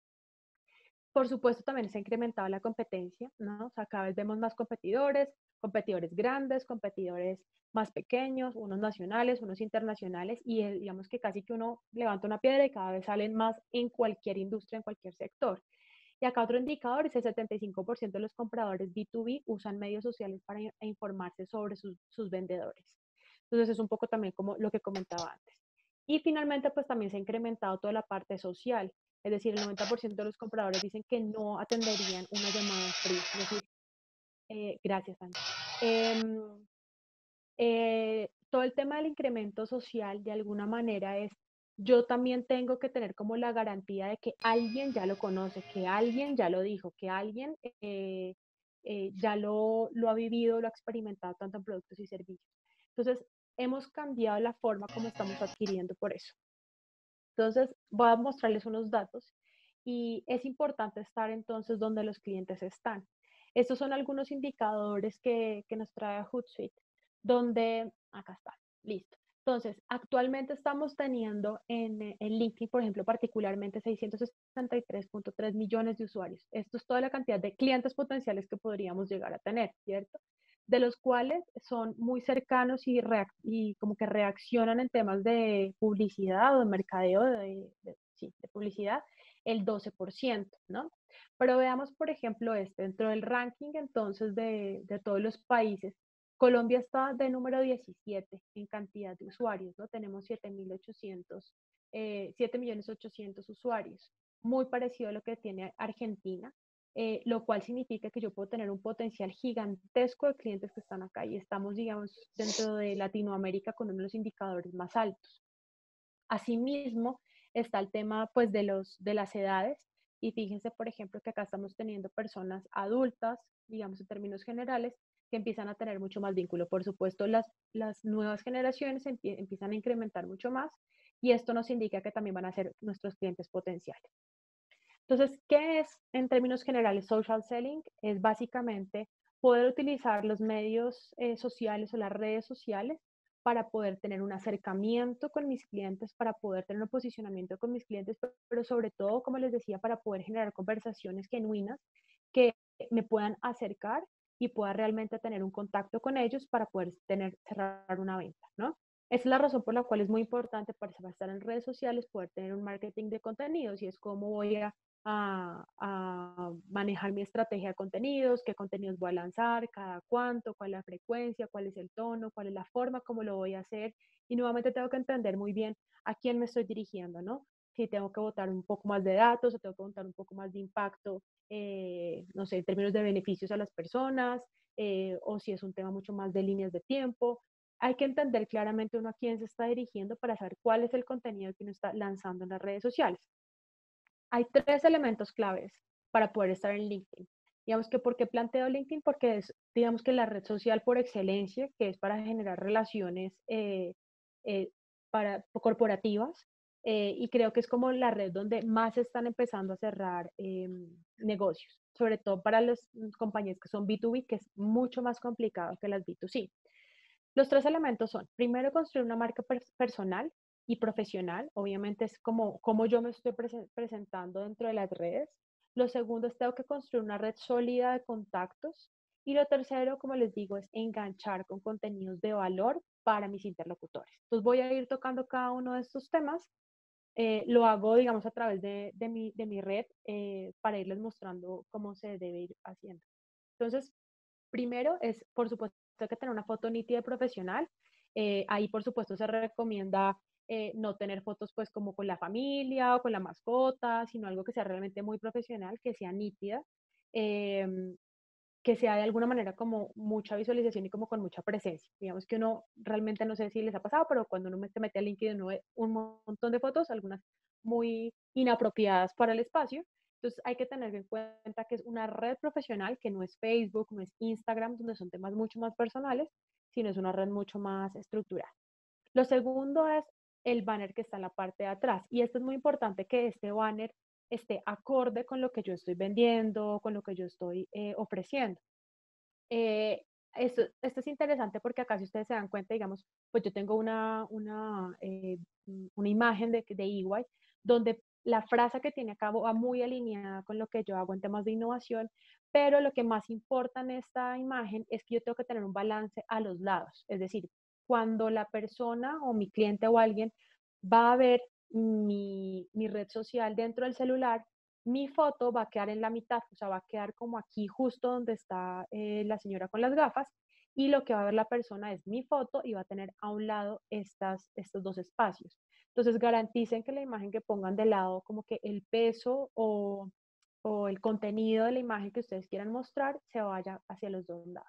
Por supuesto, también se ha incrementado la competencia, ¿no? O sea, cada vez vemos más competidores, competidores grandes, competidores más pequeños, unos nacionales, unos internacionales, y eh, digamos que casi que uno levanta una piedra y cada vez salen más en cualquier industria, en cualquier sector. Y acá otro indicador es el setenta y cinco por ciento de los compradores B dos B usan medios sociales para informarse sobre sus, sus vendedores. Entonces es un poco también como lo que comentaba antes. Y finalmente, pues también se ha incrementado toda la parte social. Es decir, el noventa por ciento de los compradores dicen que no atenderían una llamada fría. Es decir, eh, gracias, Angie. Eh, eh, todo el tema del incremento social, de alguna manera, es yo también tengo que tener como la garantía de que alguien ya lo conoce, que alguien ya lo dijo, que alguien eh, eh, ya lo, lo ha vivido, lo ha experimentado tanto en productos y servicios. Entonces, hemos cambiado la forma como estamos adquiriendo por eso. Entonces, voy a mostrarles unos datos y es importante estar entonces donde los clientes están. Estos son algunos indicadores que, que nos trae Hootsuite, donde, acá está, listo. Entonces, actualmente estamos teniendo en, en LinkedIn, por ejemplo, particularmente seiscientos sesenta y tres punto tres millones de usuarios. Esto es toda la cantidad de clientes potenciales que podríamos llegar a tener, ¿cierto? De los cuales son muy cercanos y, y como que reaccionan en temas de publicidad o de mercadeo, de, de, sí, de publicidad, el doce por ciento, ¿no? Pero veamos, por ejemplo, este, dentro del ranking entonces de, de todos los países, Colombia está de número diecisiete en cantidad de usuarios, ¿no? Tenemos siete mil ochocientos, eh, siete millones ochocientos usuarios, muy parecido a lo que tiene Argentina. eh, lo cual significa que yo puedo tener un potencial gigantesco de clientes que están acá y estamos, digamos, dentro de Latinoamérica con uno de los indicadores más altos. Asimismo, está el tema pues de, los, de las edades y fíjense, por ejemplo, que acá estamos teniendo personas adultas, digamos en términos generales, que empiezan a tener mucho más vínculo. Por supuesto, las, las nuevas generaciones empie empiezan a incrementar mucho más y esto nos indica que también van a ser nuestros clientes potenciales. Entonces, ¿qué es en términos generales social selling? Es básicamente poder utilizar los medios eh, sociales o las redes sociales para poder tener un acercamiento con mis clientes, para poder tener un posicionamiento con mis clientes, pero sobre todo, como les decía, para poder generar conversaciones genuinas que me puedan acercar y pueda realmente tener un contacto con ellos para poder tener, cerrar una venta, ¿no? Esa es la razón por la cual es muy importante para estar en redes sociales, poder tener un marketing de contenidos y es cómo voy a a, a, manejar mi estrategia de contenidos, qué contenidos voy a lanzar, cada cuánto, cuál es la frecuencia, cuál es el tono, cuál es la forma, cómo lo voy a hacer. Y nuevamente tengo que entender muy bien a quién me estoy dirigiendo, ¿no? Si tengo que botar un poco más de datos o tengo que botar un poco más de impacto, eh, no sé, en términos de beneficios a las personas, eh, o si es un tema mucho más de líneas de tiempo. Hay que entender claramente uno a quién se está dirigiendo para saber cuál es el contenido que uno está lanzando en las redes sociales. Hay tres elementos claves para poder estar en LinkedIn. Digamos que, ¿por qué planteo LinkedIn? Porque es, digamos que la red social por excelencia, que es para generar relaciones eh, eh, para, corporativas, eh, y creo que es como la red donde más están empezando a cerrar eh, negocios, sobre todo para las compañías que son B dos B, que es mucho más complicado que las B dos C. Los tres elementos son, primero, construir una marca per personal y profesional. Obviamente es como, como yo me estoy prese presentando dentro de las redes. Lo segundo es tengo que construir una red sólida de contactos. Y lo tercero, como les digo, es enganchar con contenidos de valor para mis interlocutores. Entonces voy a ir tocando cada uno de estos temas. Eh, lo hago, digamos, a través de, de, mi, de mi red eh, para irles mostrando cómo se debe ir haciendo. Entonces, primero es, por supuesto, que tener una foto nítida y profesional. Eh, ahí, por supuesto, se recomienda eh, no tener fotos pues como con la familia o con la mascota, sino algo que sea realmente muy profesional, que sea nítida, eh, que sea de alguna manera como mucha visualización y como con mucha presencia. Digamos que uno realmente, no sé si les ha pasado, pero cuando uno se mete a LinkedIn uno ve un montón de fotos, algunas muy inapropiadas para el espacio. Entonces hay que tener en cuenta que es una red profesional, que no es Facebook, no es Instagram, donde son temas mucho más personales, sino es una red mucho más estructurada. Lo segundo es el banner que está en la parte de atrás. Y esto es muy importante, que este banner esté acorde con lo que yo estoy vendiendo, con lo que yo estoy eh, ofreciendo. Eh, esto, esto es interesante porque acá, si ustedes se dan cuenta, digamos, pues yo tengo una, una, eh, una imagen de, de E Y donde la frase que tiene acá va muy alineada con lo que yo hago en temas de innovación, pero lo que más importa en esta imagen es que yo tengo que tener un balance a los lados. Es decir, cuando la persona o mi cliente o alguien va a ver mi, mi red social dentro del celular, mi foto va a quedar en la mitad, o sea, va a quedar como aquí justo donde está eh, la señora con las gafas, y lo que va a ver la persona es mi foto y va a tener a un lado estas, estos dos espacios. Entonces garanticen que la imagen que pongan de lado, como que el peso o, o el contenido de la imagen que ustedes quieran mostrar se vaya hacia los dos lados.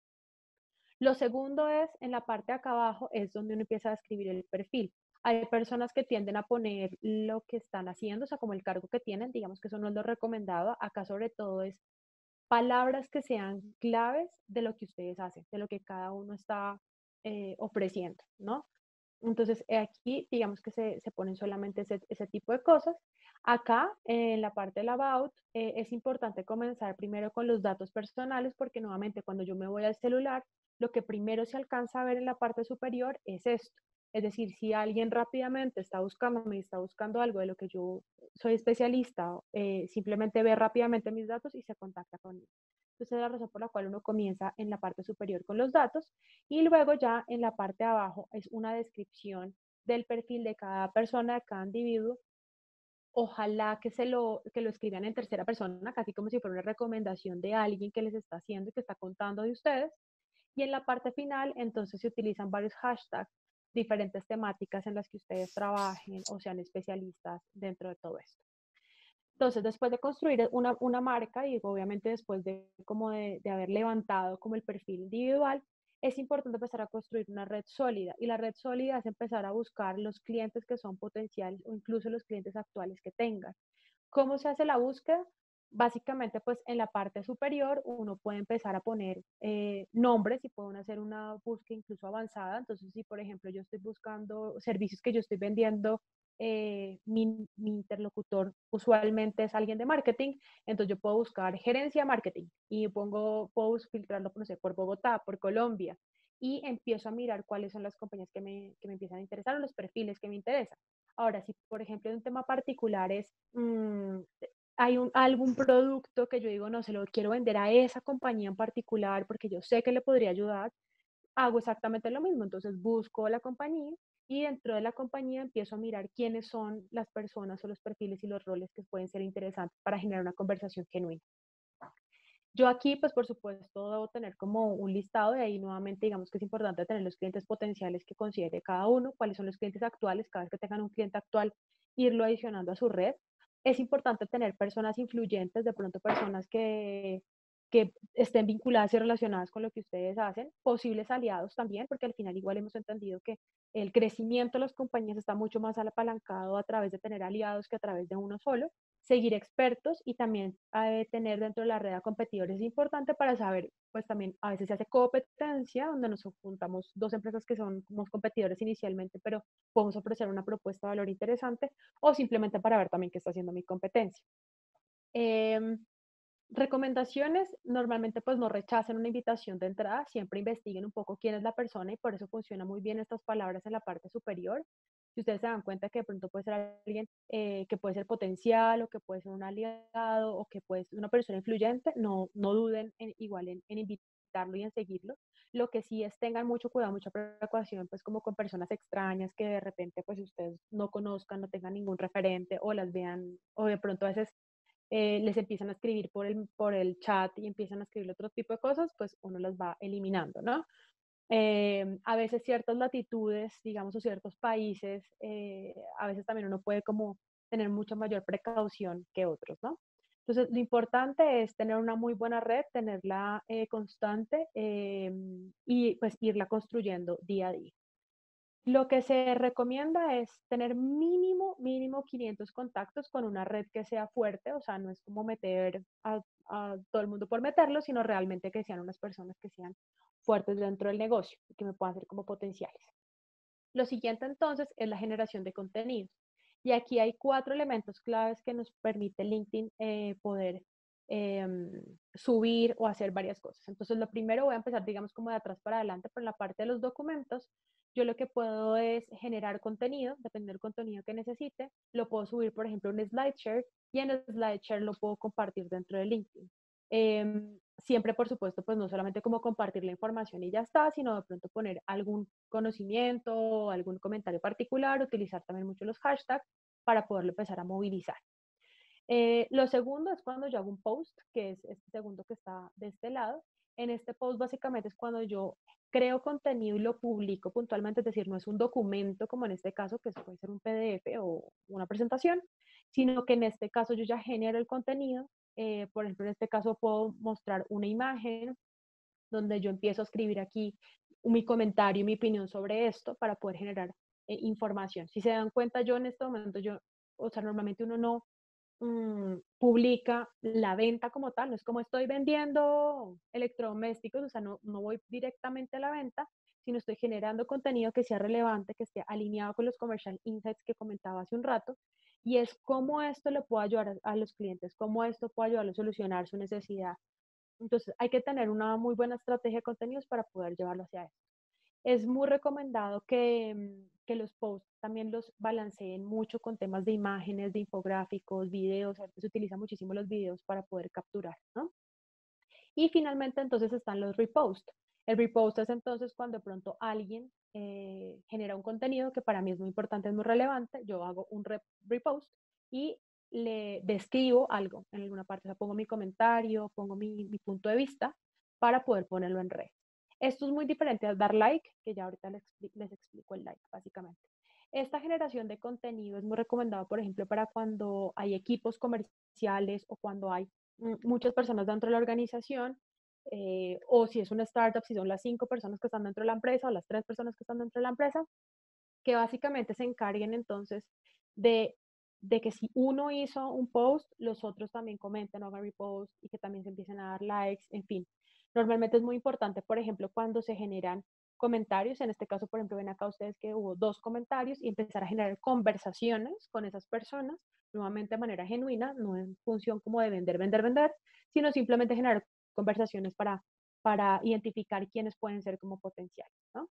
Lo segundo es, en la parte de acá abajo, es donde uno empieza a escribir el perfil. Hay personas que tienden a poner lo que están haciendo, o sea, como el cargo que tienen, digamos que eso no es lo recomendado. Acá sobre todo es palabras que sean claves de lo que ustedes hacen, de lo que cada uno está eh, ofreciendo, ¿no? Entonces, aquí, digamos que se, se ponen solamente ese, ese, tipo de cosas. Acá, eh, en la parte del about, eh, es importante comenzar primero con los datos personales, porque nuevamente cuando yo me voy al celular, lo que primero se alcanza a ver en la parte superior es esto. Es decir, si alguien rápidamente está buscando, me está buscando algo de lo que yo soy especialista, eh, simplemente ve rápidamente mis datos y se contacta conmigo. Entonces, es la razón por la cual uno comienza en la parte superior con los datos y luego ya en la parte de abajo es una descripción del perfil de cada persona, de cada individuo. Ojalá que, se lo, que lo escriban en tercera persona, casi como si fuera una recomendación de alguien que les está haciendo y que está contando de ustedes. Y en la parte final, entonces se utilizan varios hashtags, diferentes temáticas en las que ustedes trabajen o sean especialistas dentro de todo esto. Entonces, después de construir una, una marca y obviamente después de, como de, de haber levantado como el perfil individual, es importante empezar a construir una red sólida. Y la red sólida es empezar a buscar los clientes que son potenciales o incluso los clientes actuales que tengan. ¿Cómo se hace la búsqueda? Básicamente, pues en la parte superior uno puede empezar a poner eh, nombres y pueden hacer una búsqueda incluso avanzada. Entonces, si por ejemplo yo estoy buscando servicios que yo estoy vendiendo, eh, mi, mi interlocutor usualmente es alguien de marketing, entonces yo puedo buscar gerencia de marketing y pongo, puedo filtrarlo, no sé, por Bogotá, por Colombia, y empiezo a mirar cuáles son las compañías que me, que me empiezan a interesar o los perfiles que me interesan. Ahora, si por ejemplo un tema particular es, mmm, hay un, algún producto que yo digo, no, se lo quiero vender a esa compañía en particular porque yo sé que le podría ayudar, hago exactamente lo mismo. Entonces busco la compañía y dentro de la compañía empiezo a mirar quiénes son las personas o los perfiles y los roles que pueden ser interesantes para generar una conversación genuina. Yo aquí, pues por supuesto, debo tener como un listado y ahí nuevamente digamos que es importante tener los clientes potenciales que considere cada uno, cuáles son los clientes actuales, cada vez que tengan un cliente actual, irlo adicionando a su red. Es importante tener personas influyentes, de pronto personas que, que estén vinculadas y relacionadas con lo que ustedes hacen, posibles aliados también, porque al final igual hemos entendido que el crecimiento de las compañías está mucho más apalancado a través de tener aliados que a través de uno solo. Seguir expertos y también eh, tener dentro de la red a competidores es importante para saber, pues también a veces se hace competencia, donde nos juntamos dos empresas que son como competidores inicialmente, pero podemos ofrecer una propuesta de valor interesante o simplemente para ver también qué está haciendo mi competencia. Eh, Recomendaciones, normalmente pues no rechacen una invitación de entrada, siempre investiguen un poco quién es la persona y por eso funciona muy bien estas palabras en la parte superior. Si ustedes se dan cuenta que de pronto puede ser alguien eh, que puede ser potencial o que puede ser un aliado o que puede ser una persona influyente, no, no duden en, igual en, en invitarlo y en seguirlo. Lo que sí es tengan mucho cuidado, mucha precaución, pues como con personas extrañas que de repente pues ustedes no conozcan, no tengan ningún referente o las vean o de pronto a veces eh, les empiezan a escribir por el, por el chat y empiezan a escribir otro tipo de cosas, pues uno las va eliminando, ¿no? Eh, a veces ciertas latitudes, digamos, o ciertos países, eh, a veces también uno puede como tener mucha mayor precaución que otros, ¿no? Entonces, lo importante es tener una muy buena red, tenerla eh, constante eh, y pues irla construyendo día a día. Lo que se recomienda es tener mínimo, mínimo quinientos contactos con una red que sea fuerte, o sea, no es como meter a, a todo el mundo por meterlo, sino realmente que sean unas personas que sean fuertes dentro del negocio y que me puedan ser como potenciales. Lo siguiente entonces es la generación de contenidos. Y aquí hay cuatro elementos claves que nos permite LinkedIn eh, poder eh, subir o hacer varias cosas. Entonces, lo primero voy a empezar, digamos, como de atrás para adelante, por la parte de los documentos. Yo lo que puedo es generar contenido, depende del contenido que necesite. Lo puedo subir, por ejemplo, en SlideShare y en SlideShare lo puedo compartir dentro de LinkedIn. Eh, siempre, por supuesto, pues no solamente como compartir la información y ya está, sino de pronto poner algún conocimiento, algún comentario particular, utilizar también mucho los hashtags para poderlo empezar a movilizar. Eh, lo segundo es cuando yo hago un post, que es este segundo que está de este lado. En este post básicamente es cuando yo creo contenido y lo publico puntualmente, es decir, no es un documento como en este caso, que puede ser un P D F o una presentación, sino que en este caso yo ya genero el contenido. Eh, por ejemplo, en este caso puedo mostrar una imagen donde yo empiezo a escribir aquí mi comentario y mi opinión sobre esto para poder generar eh, información. Si se dan cuenta, yo en este momento, yo, o sea, normalmente uno no mmm, publica la venta como tal, no es como estoy vendiendo electrodomésticos, o sea, no, no voy directamente a la venta, sino estoy generando contenido que sea relevante, que esté alineado con los commercial insights que comentaba hace un rato, y es cómo esto le puede ayudar a, a los clientes, cómo esto puede ayudarlos a solucionar su necesidad. Entonces, hay que tener una muy buena estrategia de contenidos para poder llevarlo hacia eso. Es muy recomendado que, mm, que los posts también los balanceen mucho con temas de imágenes, de infográficos, videos. Se utiliza muchísimo los videos para poder capturar, ¿no? Y finalmente entonces están los reposts. El repost es entonces cuando de pronto alguien eh, genera un contenido que para mí es muy importante, es muy relevante, yo hago un re repost y le describo algo en alguna parte, o sea, pongo mi comentario, pongo mi, mi punto de vista para poder ponerlo en red. Esto es muy diferente al dar like, que ya ahorita les, les explico el like básicamente. Esta generación de contenido es muy recomendado, por ejemplo, para cuando hay equipos comerciales o cuando hay mm, muchas personas dentro de la organización, eh, o si es una startup, si son las cinco personas que están dentro de la empresa o las tres personas que están dentro de la empresa, que básicamente se encarguen entonces de, de que si uno hizo un post, los otros también comenten o hagan repost y que también se empiecen a dar likes, en fin. Normalmente es muy importante, por ejemplo, cuando se generan comentarios, en este caso, por ejemplo, ven acá ustedes que hubo dos comentarios y empezar a generar conversaciones con esas personas, nuevamente de manera genuina, no en función como de vender, vender, vender, sino simplemente generar conversaciones para, para identificar quiénes pueden ser como potenciales, ¿no?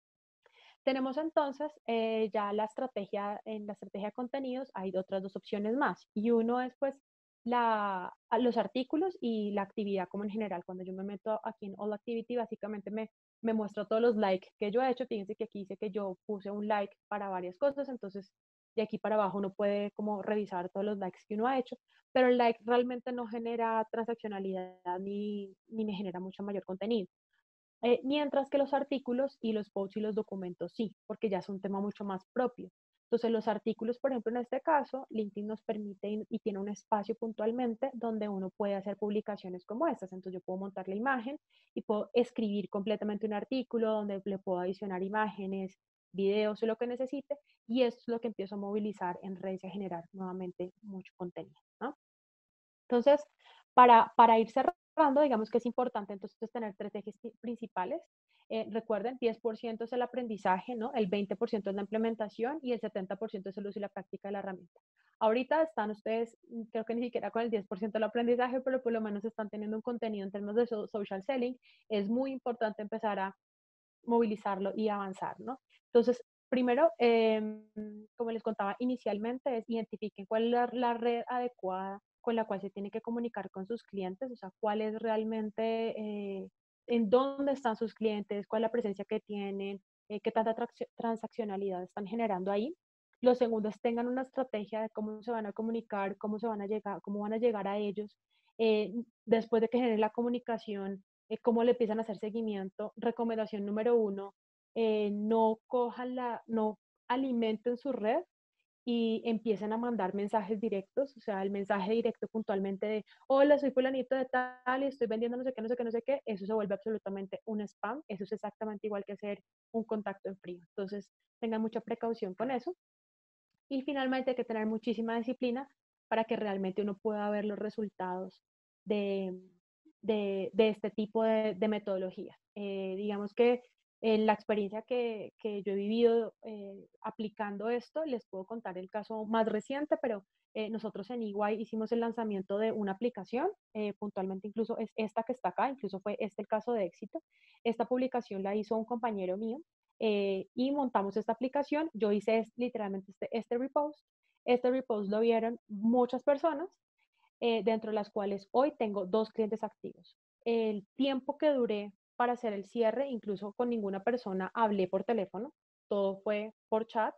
Tenemos entonces eh, ya la estrategia, en la estrategia de contenidos hay otras dos opciones más y uno es pues la, los artículos y la actividad como en general. Cuando yo me meto aquí en All Activity, básicamente me, me muestra todos los likes que yo he hecho. Fíjense que aquí dice que yo puse un like para varias cosas, entonces de aquí para abajo uno puede como revisar todos los likes que uno ha hecho, pero el like realmente no genera transaccionalidad ni, ni me genera mucho mayor contenido. Eh, mientras que los artículos y los posts y los documentos sí, porque ya es un tema mucho más propio. Entonces, los artículos, por ejemplo, en este caso, LinkedIn nos permite y, y tiene un espacio puntualmente donde uno puede hacer publicaciones como estas. Entonces, yo puedo montar la imagen y puedo escribir completamente un artículo donde le puedo adicionar imágenes, videos o lo que necesite. Y esto es lo que empiezo a movilizar en redes y a generar nuevamente mucho contenido, ¿no? Entonces, para, para ir cerrando, digamos que es importante entonces tener tres ejes principales. Eh, recuerden, diez por ciento es el aprendizaje, ¿no? El veinte por ciento es la implementación y el setenta por ciento es el uso y la práctica de la herramienta. Ahorita están ustedes, mm, creo que ni siquiera con el diez por ciento del aprendizaje, pero por lo menos están teniendo un contenido en términos de so social selling. Es muy importante empezar a movilizarlo y avanzar, ¿no? Entonces, primero, eh, como les contaba inicialmente, es identifiquen cuál es la, la, red adecuada con la cual se tiene que comunicar con sus clientes, o sea, cuál es realmente, eh, en dónde están sus clientes, cuál es la presencia que tienen, eh, qué tanta transaccionalidad están generando ahí. Lo segundo es tengan una estrategia de cómo se van a comunicar, cómo se van a llegar, cómo van a llegar a ellos. Eh, después de que generen la comunicación, eh, cómo le empiezan a hacer seguimiento. Recomendación número uno, eh, no cojan la, no alimenten su red y empiecen a mandar mensajes directos, o sea, el mensaje directo puntualmente de, hola, soy fulanito de tal y estoy vendiendo no sé qué, no sé qué, no sé qué, eso se vuelve absolutamente un spam, eso es exactamente igual que hacer un contacto en frío. Entonces, tengan mucha precaución con eso. Y finalmente hay que tener muchísima disciplina para que realmente uno pueda ver los resultados de, de, de este tipo de, de metodologías. Eh, digamos que en la experiencia que, que yo he vivido eh, aplicando esto, les puedo contar el caso más reciente, pero eh, nosotros en E Y hicimos el lanzamiento de una aplicación, eh, puntualmente incluso es esta que está acá, incluso fue este el caso de éxito. Esta publicación la hizo un compañero mío eh, y montamos esta aplicación. Yo hice es, literalmente este, este repost. Este repost lo vieron muchas personas, eh, dentro de las cuales hoy tengo dos clientes activos. El tiempo que duré para hacer el cierre, incluso con ninguna persona hablé por teléfono, todo fue por chat.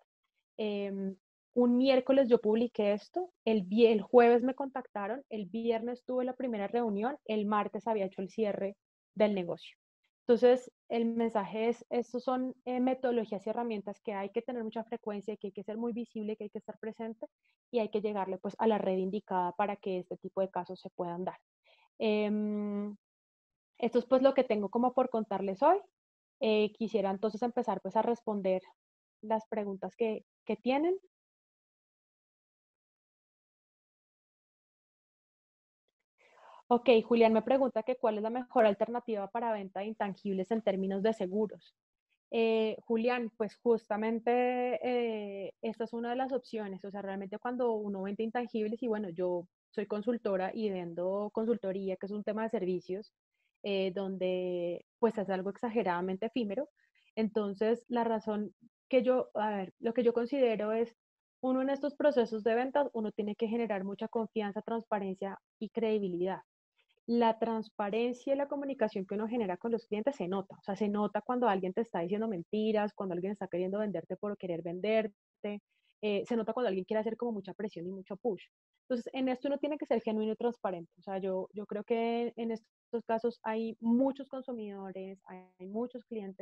Eh, un miércoles yo publiqué esto, el, el jueves me contactaron, el viernes tuve la primera reunión, el martes había hecho el cierre del negocio. Entonces, el mensaje es, estos son eh, metodologías y herramientas que hay que tener mucha frecuencia, que hay que ser muy visible, que hay que estar presente y hay que llegarle pues a la red indicada para que este tipo de casos se puedan dar. Eh, esto es pues lo que tengo como por contarles hoy. Eh, quisiera entonces empezar pues a responder las preguntas que, que tienen. Ok, Julián me pregunta que cuál es la mejor alternativa para venta de intangibles en términos de seguros. Eh, Julián, pues justamente eh, esta es una de las opciones, o sea, realmente cuando uno vende intangibles y bueno, yo soy consultora y vendo consultoría, que es un tema de servicios, eh, donde pues es algo exageradamente efímero, entonces la razón que yo, a ver, lo que yo considero es, uno en estos procesos de ventas, uno tiene que generar mucha confianza, transparencia y credibilidad. La transparencia y la comunicación que uno genera con los clientes se nota, o sea, se nota cuando alguien te está diciendo mentiras, cuando alguien está queriendo venderte por querer venderte, eh, se nota cuando alguien quiere hacer como mucha presión y mucho push. Entonces, en esto uno tiene que ser genuino y transparente, o sea, yo, yo creo que en estos casos hay muchos consumidores, hay muchos clientes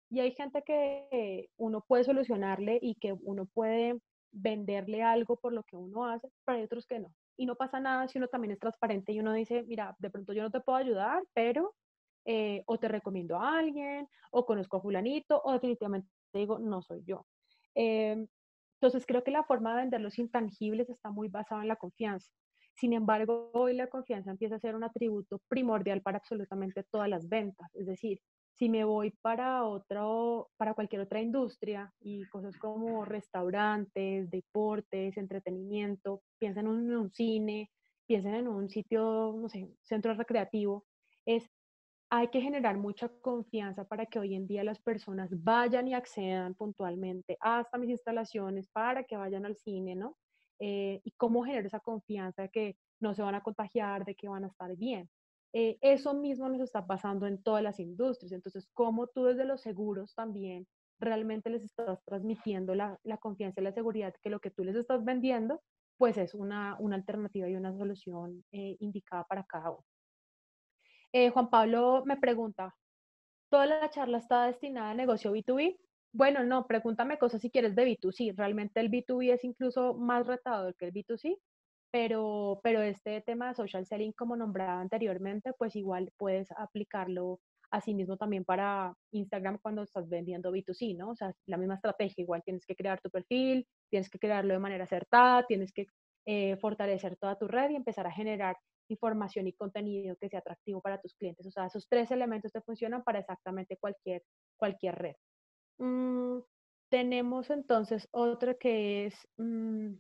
Y hay gente que uno puede solucionarle y que uno puede venderle algo por lo que uno hace, pero hay otros que no. Y no pasa nada si uno también es transparente y uno dice, mira, de pronto yo no te puedo ayudar, pero eh, o te recomiendo a alguien, o conozco a fulanito, o definitivamente digo, no soy yo. Eh, entonces creo que la forma de vender los intangibles está muy basada en la confianza. Sin embargo, hoy la confianza empieza a ser un atributo primordial para absolutamente todas las ventas. Es decir, si me voy para otro, para cualquier otra industria y cosas como restaurantes, deportes, entretenimiento, piensen en un, en un cine, piensen en un sitio, no sé, centro recreativo, es hay que generar mucha confianza para que hoy en día las personas vayan y accedan puntualmente hasta mis instalaciones para que vayan al cine, ¿no? Eh, y cómo generar esa confianza de que no se van a contagiar, de que van a estar bien. Eh, eso mismo nos está pasando en todas las industrias. Entonces, cómo tú desde los seguros también realmente les estás transmitiendo la, la confianza y la seguridad que lo que tú les estás vendiendo, pues es una, una alternativa y una solución eh, indicada para cada uno. Eh, Juan Pablo me pregunta, ¿toda la charla está destinada a negocio B dos B? Bueno, no, pregúntame cosas si quieres de B dos C. Realmente el B dos B es incluso más retador que el B dos C, pero, pero este tema de social selling, como nombraba anteriormente, pues igual puedes aplicarlo así mismo también para Instagram cuando estás vendiendo B dos C, ¿no? O sea, la misma estrategia, igual tienes que crear tu perfil, tienes que crearlo de manera acertada, tienes que eh, fortalecer toda tu red y empezar a generar información y contenido que sea atractivo para tus clientes. O sea, esos tres elementos te funcionan para exactamente cualquier, cualquier red. Mm, tenemos entonces otro que es mm,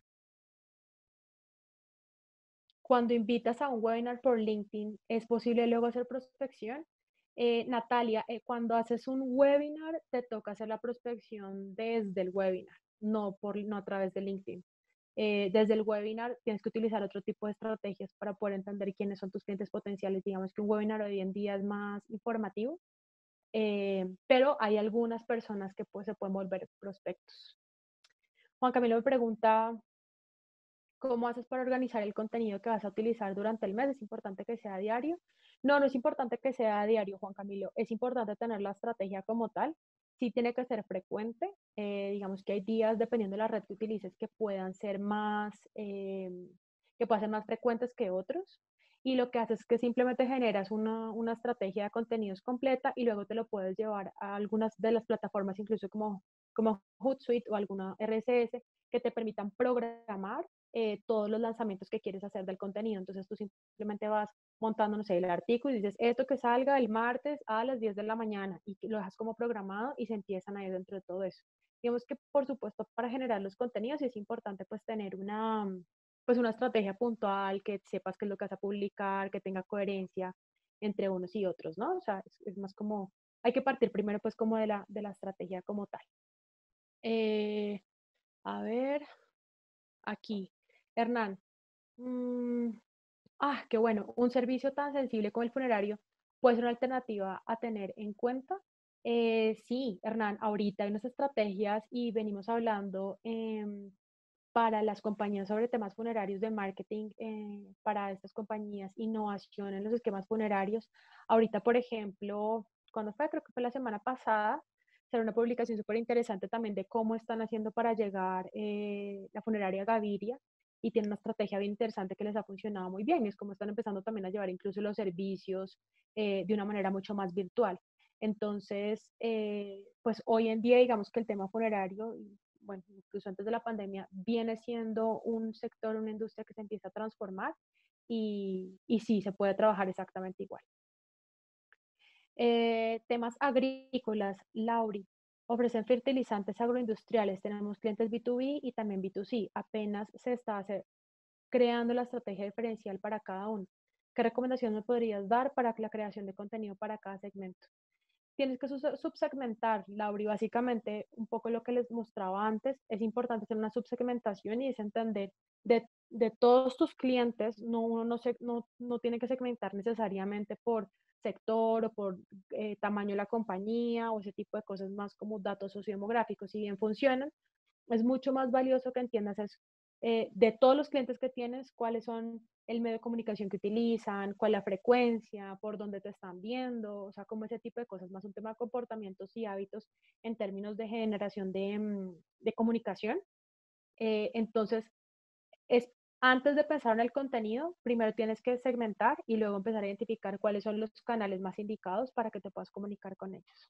cuando invitas a un webinar por LinkedIn, ¿es posible luego hacer prospección? Eh, Natalia, eh, cuando haces un webinar, te toca hacer la prospección desde el webinar, no, por, no a través de LinkedIn. Eh, desde el webinar tienes que utilizar otro tipo de estrategias para poder entender quiénes son tus clientes potenciales. Digamos que un webinar hoy en día es más informativo, eh, pero hay algunas personas que pues, se pueden volver prospectos. Juan Camilo me pregunta, ¿cómo haces para organizar el contenido que vas a utilizar durante el mes? ¿Es importante que sea diario? No, no es importante que sea diario, Juan Camilo. Es importante tener la estrategia como tal. Sí tiene que ser frecuente. Eh, digamos que hay días, dependiendo de la red que utilices, que puedan ser más, eh, que puedan ser más frecuentes que otros. Y lo que haces es que simplemente generas una, una estrategia de contenidos completa y luego te lo puedes llevar a algunas de las plataformas, incluso como, como Hootsuite o alguna R S S, que te permitan programar eh, todos los lanzamientos que quieres hacer del contenido. Entonces tú simplemente vas montando, no sé, el artículo y dices, esto que salga el martes a las diez de la mañana y lo dejas como programado y se empiezan a ir dentro de todo eso. Digamos que, por supuesto, para generar los contenidos es importante pues tener una, pues una estrategia puntual, que sepas qué es lo que vas a publicar, que tenga coherencia entre unos y otros, ¿no? O sea, es, es más como, hay que partir primero pues como de la, de la estrategia como tal. Eh, a ver, aquí. Hernán, mm, ah, qué bueno. Un servicio tan sensible como el funerario puede ser una alternativa a tener en cuenta. Eh, sí, Hernán, ahorita hay unas estrategias y venimos hablando em, para las compañías sobre temas funerarios de marketing, eh, para estas compañías, innovación en los esquemas funerarios. Ahorita, por ejemplo, cuando fue, creo que fue la semana pasada, salió una publicación súper interesante también de cómo están haciendo para llegar eh, la funeraria Gaviria y tiene una estrategia bien interesante que les ha funcionado muy bien. Y es como están empezando también a llevar incluso los servicios eh, de una manera mucho más virtual. Entonces, eh, pues hoy en día, digamos que el tema funerario, bueno, incluso antes de la pandemia, viene siendo un sector, una industria que se empieza a transformar y, y sí, se puede trabajar exactamente igual. Eh, temas agrícolas, Lauri, ofrecen fertilizantes agroindustriales. Tenemos clientes B dos B y también B dos C. Apenas se está hacer, creando la estrategia diferencial para cada uno. ¿Qué recomendación me podrías dar para la creación de contenido para cada segmento? Tienes que subsegmentar, Lauri, básicamente un poco lo que les mostraba antes, es importante hacer una subsegmentación y es entender de, de todos tus clientes, no, uno no, se, no, no tiene que segmentar necesariamente por sector o por eh, tamaño de la compañía o ese tipo de cosas más como datos sociodemográficos, si bien funcionan, es mucho más valioso que entiendas eso, eh, de todos los clientes que tienes, cuáles son el medio de comunicación que utilizan, cuál es la frecuencia, por dónde te están viendo, o sea, como ese tipo de cosas, más un tema de comportamientos y hábitos en términos de generación de, mm, de comunicación. Eh, entonces, es antes de pensar en el contenido, primero tienes que segmentar y luego empezar a identificar cuáles son los canales más indicados para que te puedas comunicar con ellos.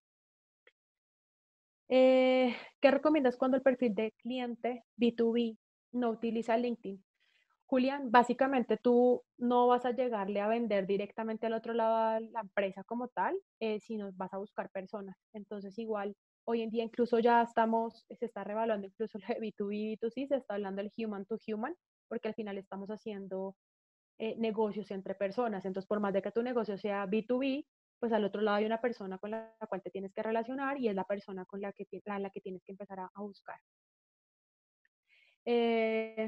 Eh, ¿Qué recomiendas cuando el perfil de cliente B dos B no utiliza LinkedIn? Julián, básicamente tú no vas a llegarle a vender directamente al otro lado a la empresa como tal, eh, sino vas a buscar personas. Entonces, igual, hoy en día incluso ya estamos, se está revaluando incluso lo de B dos B y B dos C, se está hablando del human to human, porque al final estamos haciendo eh, negocios entre personas. Entonces, por más de que tu negocio sea B dos B, pues al otro lado hay una persona con la cual te tienes que relacionar y es la persona con la que, a la que tienes que empezar a, a buscar. Eh,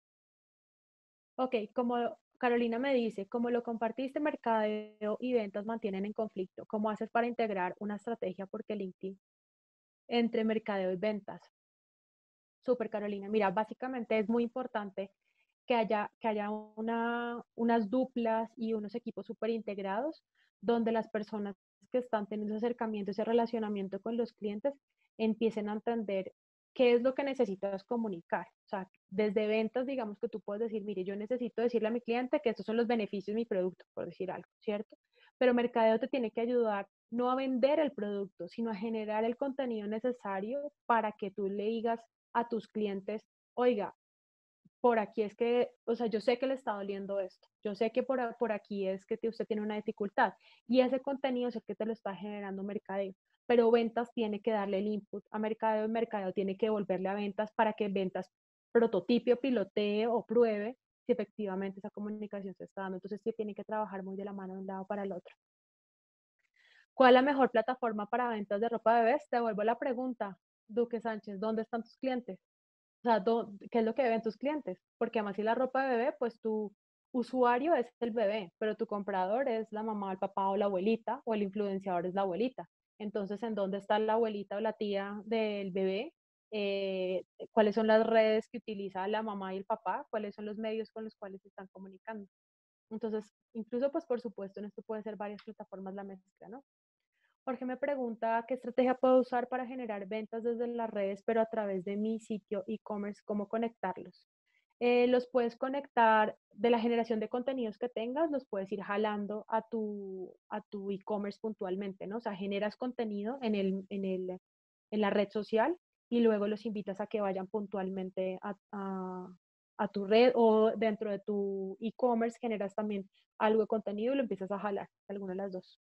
ok, como Carolina me dice, como lo compartiste, mercadeo y ventas mantienen en conflicto. ¿Cómo haces para integrar una estrategia porque LinkedIn entre mercadeo y ventas? Súper, Carolina. Mira, básicamente es muy importante que haya, que haya una, unas duplas y unos equipos súper integrados donde las personas que están teniendo ese acercamiento, ese relacionamiento con los clientes, empiecen a entender qué es lo que necesitas comunicar. O sea, desde ventas, digamos que tú puedes decir, mire, yo necesito decirle a mi cliente que estos son los beneficios de mi producto, por decir algo, ¿cierto? Pero mercadeo te tiene que ayudar no a vender el producto, sino a generar el contenido necesario para que tú le digas a tus clientes, oiga, por aquí es que, o sea, yo sé que le está doliendo esto, yo sé que por, por aquí es que usted tiene una dificultad y ese contenido es el que te lo está generando mercadeo, pero ventas tiene que darle el input a mercadeo y mercadeo tiene que volverle a ventas para que ventas prototipe, pilotee o pruebe si efectivamente esa comunicación se está dando. Entonces sí tiene que trabajar muy de la mano de un lado para el otro. ¿Cuál es la mejor plataforma para ventas de ropa de bebés? Te vuelvo la pregunta, Duque Sánchez, ¿dónde están tus clientes? O sea, ¿qué es lo que ven tus clientes? Porque además si la ropa de bebé, pues tu usuario es el bebé, pero tu comprador es la mamá, el papá o la abuelita, o el influenciador es la abuelita. Entonces, ¿en dónde está la abuelita o la tía del bebé? Eh, ¿Cuáles son las redes que utiliza la mamá y el papá? ¿Cuáles son los medios con los cuales se están comunicando? Entonces, incluso, pues por supuesto, en esto puede ser varias plataformas la mezcla, ¿no? Jorge me pregunta qué estrategia puedo usar para generar ventas desde las redes, pero a través de mi sitio e-commerce, cómo conectarlos. Eh, los puedes conectar de la generación de contenidos que tengas, los puedes ir jalando a tu, a tu e-commerce puntualmente, ¿no? O sea, generas contenido en, el, en, el, en la red social y luego los invitas a que vayan puntualmente a, a, a tu red o dentro de tu e-commerce generas también algo de contenido y lo empiezas a jalar, alguna de las dos.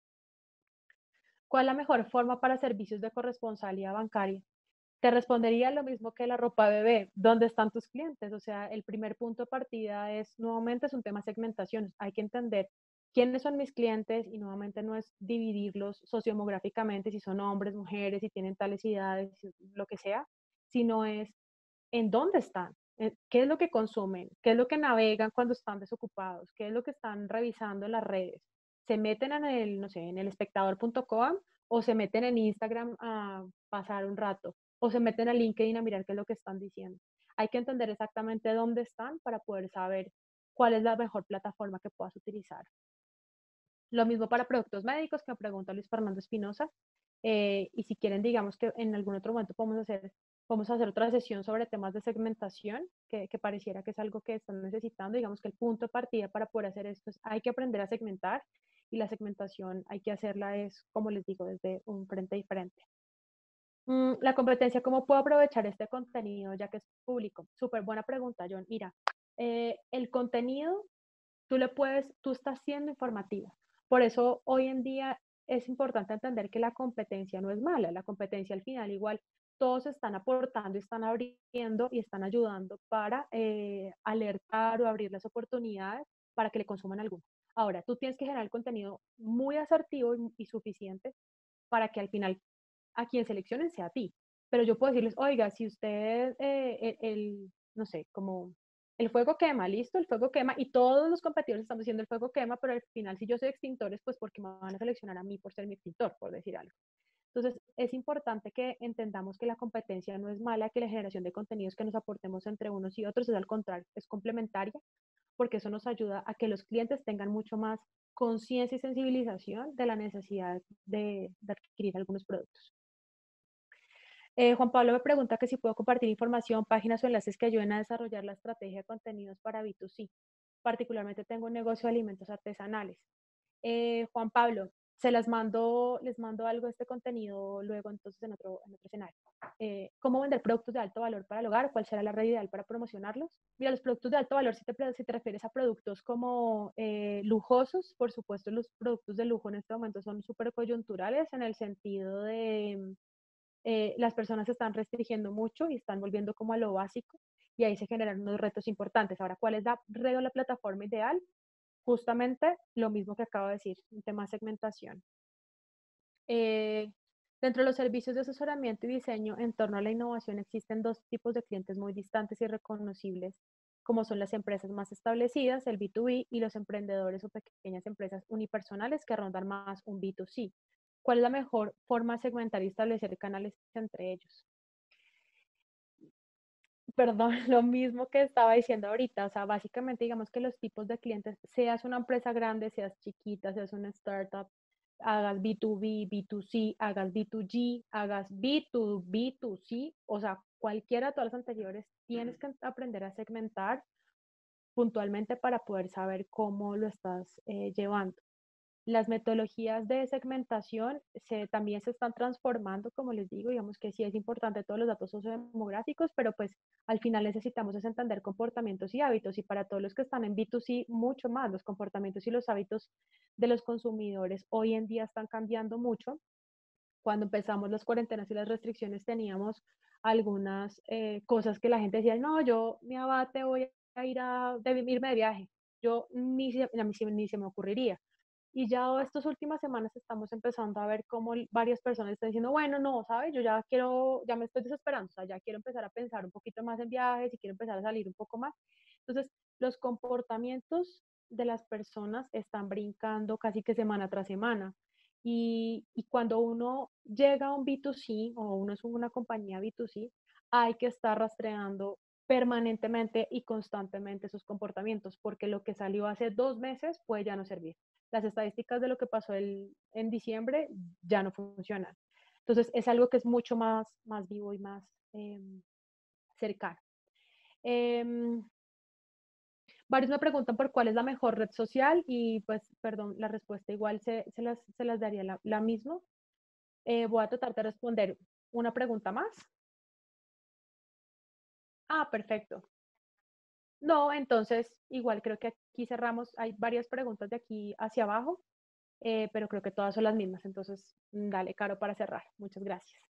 ¿Cuál es la mejor forma para servicios de corresponsalía bancaria? Te respondería lo mismo que la ropa bebé. ¿Dónde están tus clientes? O sea, el primer punto de partida es, nuevamente, es un tema de segmentación. Hay que entender quiénes son mis clientes y nuevamente no es dividirlos sociomográficamente, si son hombres, mujeres, si tienen tales edades, lo que sea, sino es en dónde están, eh, qué es lo que consumen, qué es lo que navegan cuando están desocupados, qué es lo que están revisando en las redes. Se meten en el, no sé, en el espectador punto com o se meten en Instagram a pasar un rato o se meten a LinkedIn a mirar qué es lo que están diciendo. Hay que entender exactamente dónde están para poder saber cuál es la mejor plataforma que puedas utilizar. Lo mismo para productos médicos que me pregunta Luis Fernando Espinosa. Eh, y si quieren, digamos que en algún otro momento podemos hacer, podemos hacer otra sesión sobre temas de segmentación, que, que pareciera que es algo que están necesitando. Digamos que el punto de partida para poder hacer esto es hay que aprender a segmentar y la segmentación hay que hacerla es, como les digo, desde un frente diferente. Mm, la competencia, ¿cómo puedo aprovechar este contenido ya que es público? Súper buena pregunta, John. Mira, eh, el contenido tú le puedes, tú estás siendo informativo. Por eso hoy en día es importante entender que la competencia no es mala. La competencia al final igual todos están aportando, están abriendo y están ayudando para eh, alertar o abrir las oportunidades para que le consuman alguno. Ahora, tú tienes que generar el contenido muy asertivo y, y suficiente para que al final a quien seleccionen sea a ti. Pero yo puedo decirles, oiga, si usted, eh, el, el, no sé, como el fuego quema, listo, el fuego quema, y todos los competidores están diciendo el fuego quema, pero al final si yo soy extintores, pues porque me van a seleccionar a mí por ser mi extintor, por decir algo. Entonces, es importante que entendamos que la competencia no es mala, que la generación de contenidos que nos aportemos entre unos y otros es al contrario, es complementaria, porque eso nos ayuda a que los clientes tengan mucho más conciencia y sensibilización de la necesidad de, de adquirir algunos productos. Eh, Juan Pablo me pregunta que si puedo compartir información, páginas o enlaces que ayuden a desarrollar la estrategia de contenidos para B dos C. Particularmente tengo un negocio de alimentos artesanales. Eh, Juan Pablo, se las mando, les mando algo de este contenido luego entonces en otro, en otro escenario. Eh, ¿Cómo vender productos de alto valor para el hogar? ¿Cuál será la red ideal para promocionarlos? Mira, los productos de alto valor, si te, si te refieres a productos como eh, lujosos, por supuesto los productos de lujo en este momento son súper coyunturales en el sentido de eh, las personas se están restringiendo mucho y están volviendo como a lo básico y ahí se generan unos retos importantes. Ahora, ¿cuál es la red o la plataforma ideal? Justamente lo mismo que acabo de decir, un tema de segmentación. Eh, Dentro de los servicios de asesoramiento y diseño en torno a la innovación existen dos tipos de clientes muy distantes y reconocibles, como son las empresas más establecidas, el B dos B, y los emprendedores o pequeñas empresas unipersonales que rondan más un B dos C. ¿Cuál es la mejor forma de segmentar y establecer canales entre ellos? Perdón, lo mismo que estaba diciendo ahorita, o sea, básicamente digamos que los tipos de clientes, seas una empresa grande, seas chiquita, seas una startup, hagas B dos B, B dos C, hagas B dos G, hagas B dos B dos C, o sea, cualquiera de todas las anteriores, tienes que aprender a segmentar puntualmente para poder saber cómo lo estás eh, llevando. Las metodologías de segmentación se, también se están transformando, como les digo, digamos que sí es importante todos los datos sociodemográficos, pero pues al final necesitamos es entender comportamientos y hábitos y para todos los que están en B dos C, mucho más, los comportamientos y los hábitos de los consumidores hoy en día están cambiando mucho. Cuando empezamos las cuarentenas y las restricciones teníamos algunas eh, cosas que la gente decía, no, yo mi abate voy a ir a de, irme de viaje, yo ni, ni, ni se me ocurriría. Y ya estas últimas semanas estamos empezando a ver cómo varias personas están diciendo, bueno, no, ¿sabes? Yo ya quiero, ya me estoy desesperando, o sea, ya quiero empezar a pensar un poquito más en viajes y quiero empezar a salir un poco más. Entonces, los comportamientos de las personas están brincando casi que semana tras semana. Y, y cuando uno llega a un B dos C o uno es una compañía B dos C, hay que estar rastreando permanentemente y constantemente sus comportamientos, porque lo que salió hace dos meses puede ya no servir. Las estadísticas de lo que pasó el, en diciembre ya no funcionan. Entonces, es algo que es mucho más, más vivo y más eh, cercano. Eh, Varios me preguntan por cuál es la mejor red social y pues, perdón, la respuesta igual se, se, las, se las daría la, la misma. Eh, voy a tratar de responder una pregunta más. Ah, perfecto. No, entonces igual creo que aquí cerramos. Hay varias preguntas de aquí hacia abajo, eh, pero creo que todas son las mismas. Entonces, dale, Caro, para cerrar. Muchas gracias.